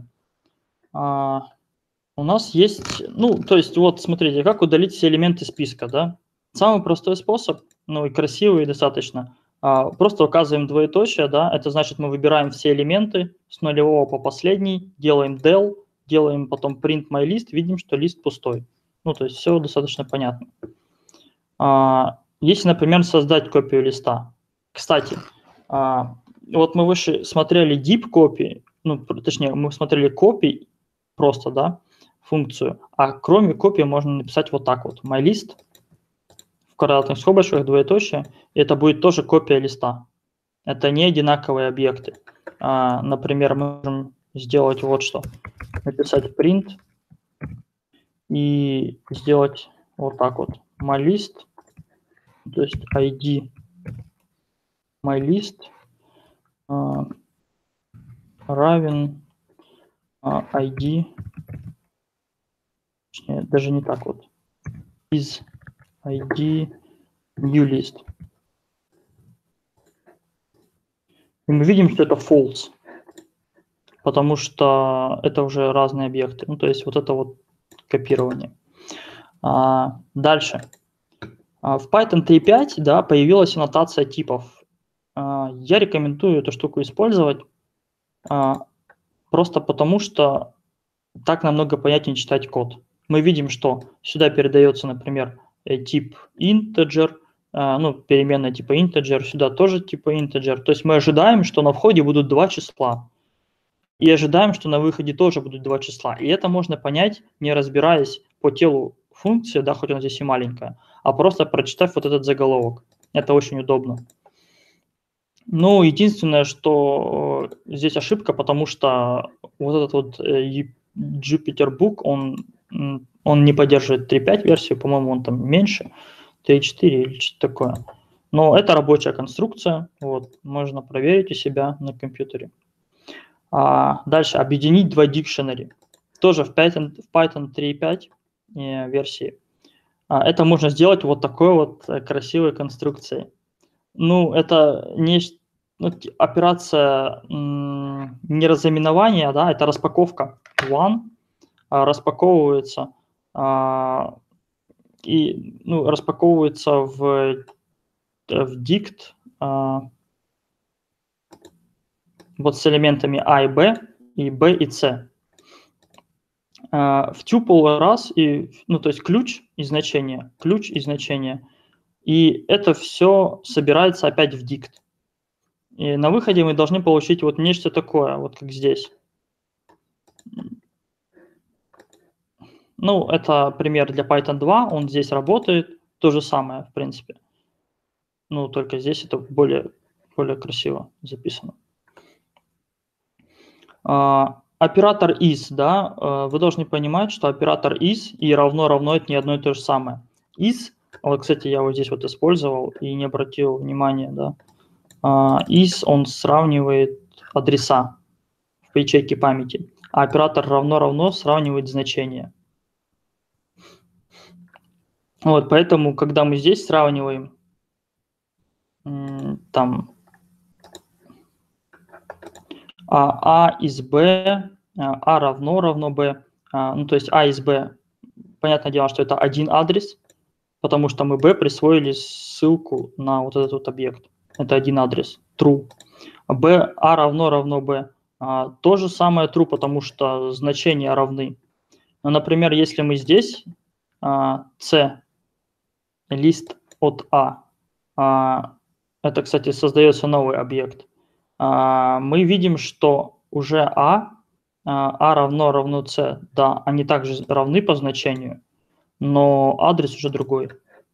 У нас есть, то есть вот смотрите, как удалить все элементы списка, да? Самый простой способ, и красивый достаточно, просто указываем двоеточие, да, это значит мы выбираем все элементы с нулевого по последний, делаем del, делаем потом print my list, видим, что лист пустой. То есть все достаточно понятно. Если, например, создать копию листа. Кстати, вот мы выше смотрели deep copy, точнее, мы смотрели copy просто, да, функцию, а кроме копии можно написать вот так вот, mylist, в квадратных скобочках, двоеточие, и это будет тоже копия листа. Это не одинаковые объекты. Например, мы можем сделать вот что, написать print и сделать вот так вот, mylist, то есть id mylist равен id, точнее, даже не так вот, is id new list. И мы видим, что это false, потому что это уже разные объекты. То есть вот это вот копирование. Дальше. В Python 3.5, да, появилась аннотация типов. Я рекомендую эту штуку использовать просто потому, что так намного понятнее читать код. Мы видим, что сюда передается, например, тип integer, ну, переменная типа integer, сюда тоже типа integer. То есть мы ожидаем, что на входе будут два числа, и ожидаем, что на выходе тоже будут два числа. И это можно понять, не разбираясь по телу функции, да, хоть она здесь и маленькая, а просто прочитав вот этот заголовок. Это очень удобно. Ну, единственное, что здесь ошибка, потому что вот этот вот Jupyter-Book, он не поддерживает 3.5 версию, по-моему, он там меньше, 3.4 или что-то такое. Но это рабочая конструкция, вот, можно проверить у себя на компьютере. Дальше, объединить два дикшенери. Тоже в Python 3.5 версии. Это можно сделать вот такой вот красивой конструкцией. Ну, это не операция не раззаменования, да, это распаковка one, распаковывается и распаковывается в dict вот с элементами A и B, и B и C. В tuple раз, и, ну, то есть ключ и значение, и это все собирается опять в dict. И на выходе мы должны получить вот нечто такое, вот как здесь. Ну, это пример для Python 2, он здесь работает, то же самое, в принципе. Ну, только здесь это более красиво записано. Оператор is, да, вы должны понимать, что оператор is и равно это не одно и то же самое. Is, вот, кстати, я вот здесь вот использовал и не обратил внимания, да. Is, он сравнивает адреса в ячейке памяти, а оператор равно сравнивает значения. Вот, поэтому, когда мы здесь сравниваем, там, А из Б, А равно Б, ну, то есть А из Б, понятное дело, что это один адрес, потому что мы Б присвоили ссылку на вот этот вот объект. Это один адрес, true. Б, А равно Б, то же самое true, потому что значения равны. Но, например, если мы здесь C, лист от А, это, кстати, создается новый объект, мы видим, что уже А равно С, да, они также равны по значению, но адрес уже другой.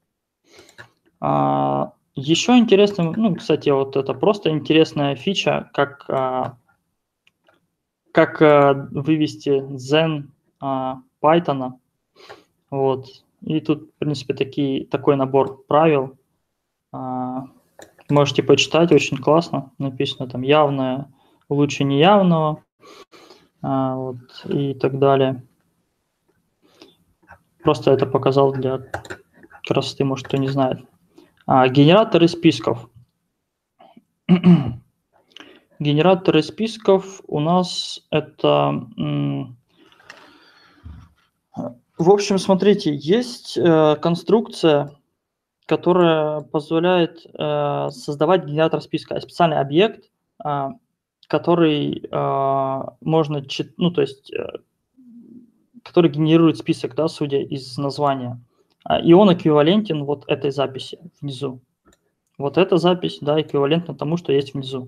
Еще интересно, ну, кстати, вот это просто интересная фича, как вывести Zen Python. Вот. И тут, в принципе, такой набор правил. Можете почитать, очень классно. Написано там явное лучше неявного, вот, и так далее. Просто это показал для красоты, может, кто не знает. Генераторы списков. Генераторы списков у нас это... В общем, смотрите, есть конструкция, которая позволяет создавать генератор списка. Специальный объект, который можно... Ну, то есть... который генерирует список, да, судя из названия. И он эквивалентен вот этой записи внизу. Вот эта запись, да, эквивалентна тому, что есть внизу.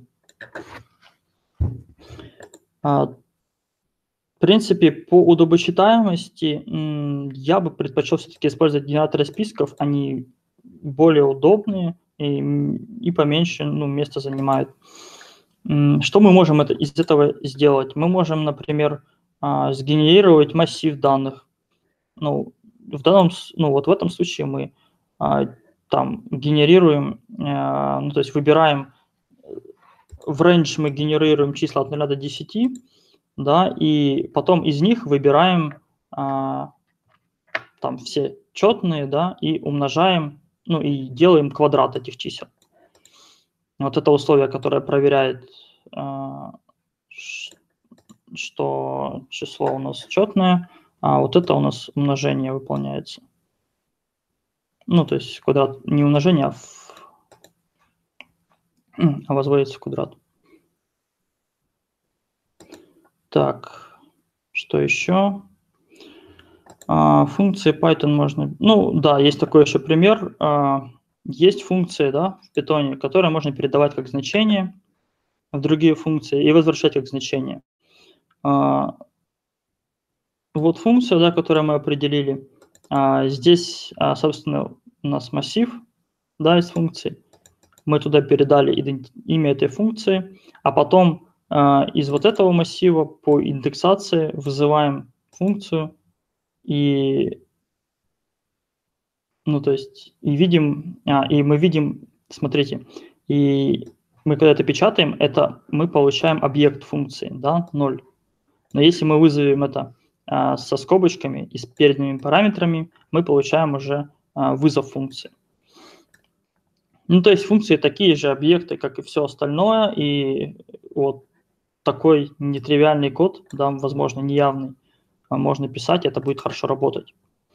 В принципе, по удобочитаемости я бы предпочел все-таки использовать генераторы списков. Они более удобные и поменьше места занимают. Что мы можем из этого сделать? Мы можем, например, сгенерировать массив данных. Ну, вот в этом случае мы там генерируем, ну, то есть выбираем, в range мы генерируем числа от 0 до 10, да, и потом из них выбираем там все четные, да, и умножаем, ну, и делаем квадрат этих чисел. Вот это условие, которое проверяет, что число у нас четное, а вот это у нас умножение выполняется. Ну, то есть квадрат не умножение, а возводится в квадрат. Так, что еще? Функции Python можно... Ну, да, есть такой еще пример. Есть функции, да, в Python, которые можно передавать как значение в другие функции и возвращать как значение. Вот функция, да, которую мы определили. Здесь, собственно, у нас массив, да, из функций. Мы туда передали имя этой функции, а потом из вот этого массива по индексации вызываем функцию и, ну, то есть, и видим, и мы видим, смотрите, и мы когда это печатаем, это мы получаем объект функции, да, 0. Но если мы вызовем это со скобочками и с передними параметрами, мы получаем уже вызов функции. Ну, то есть функции такие же объекты, как и все остальное, и вот такой нетривиальный код, да, возможно, неявный, можно писать, это будет хорошо работать.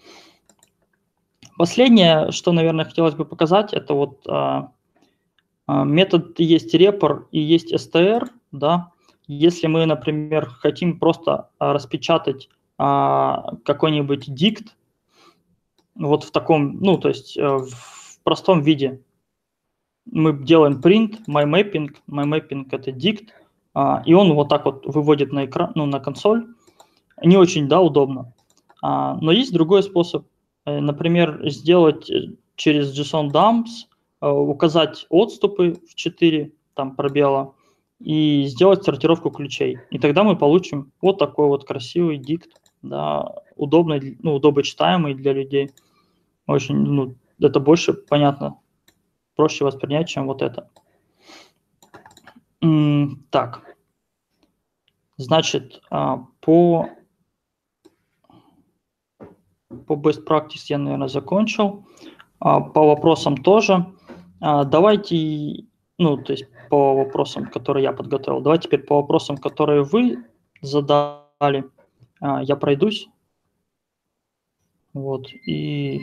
Последнее, что, наверное, хотелось бы показать, это вот метод есть repr и есть str, да. Если мы, например, хотим просто распечатать какой-нибудь дикт, вот в таком, ну, то есть в простом виде, мы делаем print myMapping это дикт, и он вот так вот выводит на экран, ну, на консоль. Не очень, да, удобно. Но есть другой способ. Например, сделать через JSON dumps, указать отступы в 4 там, пробела и сделать сортировку ключей. И тогда мы получим вот такой вот красивый дикт, да, удобный, ну, удобочитаемый для людей. Очень, ну, это больше понятно, проще воспринять, чем вот это. Так, значит, по best practice я, наверное, закончил. По вопросам тоже. Давайте, ну, то есть по вопросам, которые я подготовил. Давайте теперь по вопросам, которые вы задали, я пройдусь. Вот, и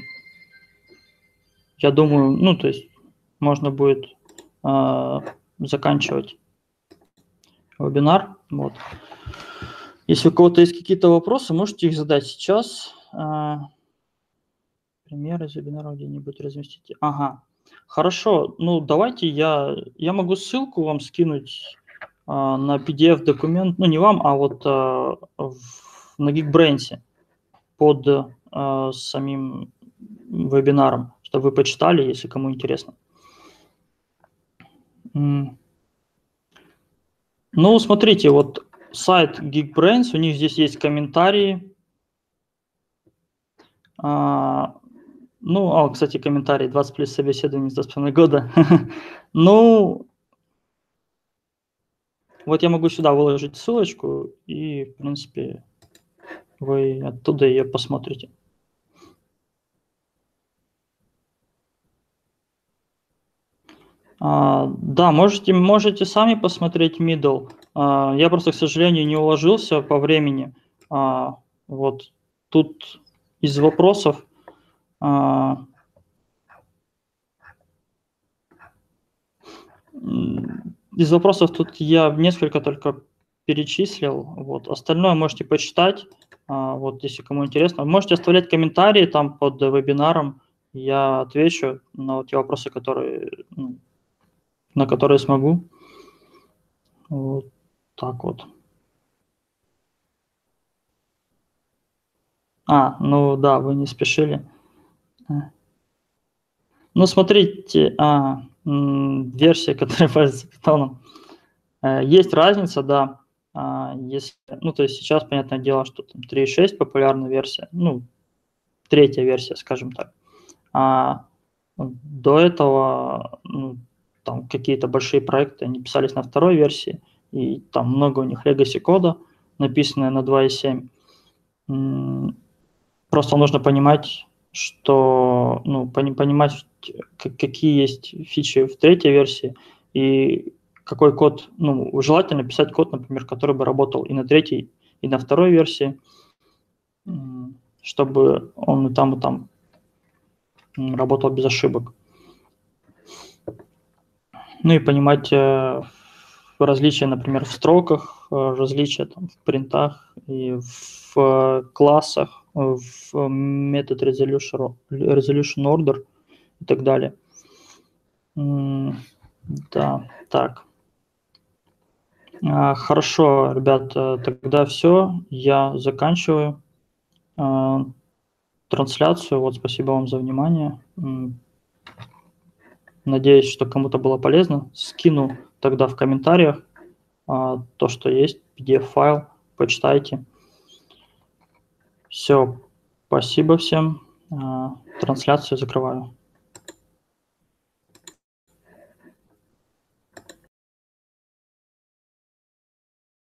я думаю, ну, то есть можно будет заканчивать вебинар. Вот. Если у кого-то есть какие-то вопросы, можете их задать сейчас. Пример из вебинара где-нибудь разместите. Ага, хорошо. Ну, давайте я могу ссылку вам скинуть на PDF-документ, ну, не вам, а вот на Geekbrains под самим вебинаром, чтобы вы почитали, если кому интересно. Ну, смотрите, вот сайт Geekbrains, у них здесь есть комментарии. Ну, кстати, комментарий 20 плюс собеседование с 2,5 года. Ну, вот я могу сюда выложить ссылочку, и, в принципе, вы оттуда ее посмотрите. Да, можете сами посмотреть middle. Я просто, к сожалению, не уложился по времени. Вот тут из вопросов тут я несколько только перечислил. Вот. Остальное можете почитать, вот, если кому интересно. Можете оставлять комментарии там под вебинаром. Я отвечу на те вопросы, на которые смогу. Вот так вот. Ну да, вы не спешили. Ну, смотрите, версия, которая пользуется Python. Есть разница, да. Если, ну, то есть сейчас, понятное дело, что там 3.6 популярная версия, ну, третья версия, скажем так. До этого, ну, там какие-то большие проекты, они писались на второй версии, и там много у них legacy кода, написанное на 2.7. Просто нужно понимать, что, ну, понимать, какие есть фичи в третьей версии, и какой код, ну, желательно писать код, например, который бы работал и на третьей, и на второй версии, чтобы он и там работал без ошибок. Ну и понимать различия, например, в строках, различия там, в принтах и в классах, в метод resolution order и так далее. Да, так. Хорошо, ребята, тогда все, я заканчиваю трансляцию. Вот, спасибо вам за внимание. Надеюсь, что кому-то было полезно. Скину тогда в комментариях то, что есть, PDF-файл, почитайте. Все, спасибо всем. Трансляцию закрываю.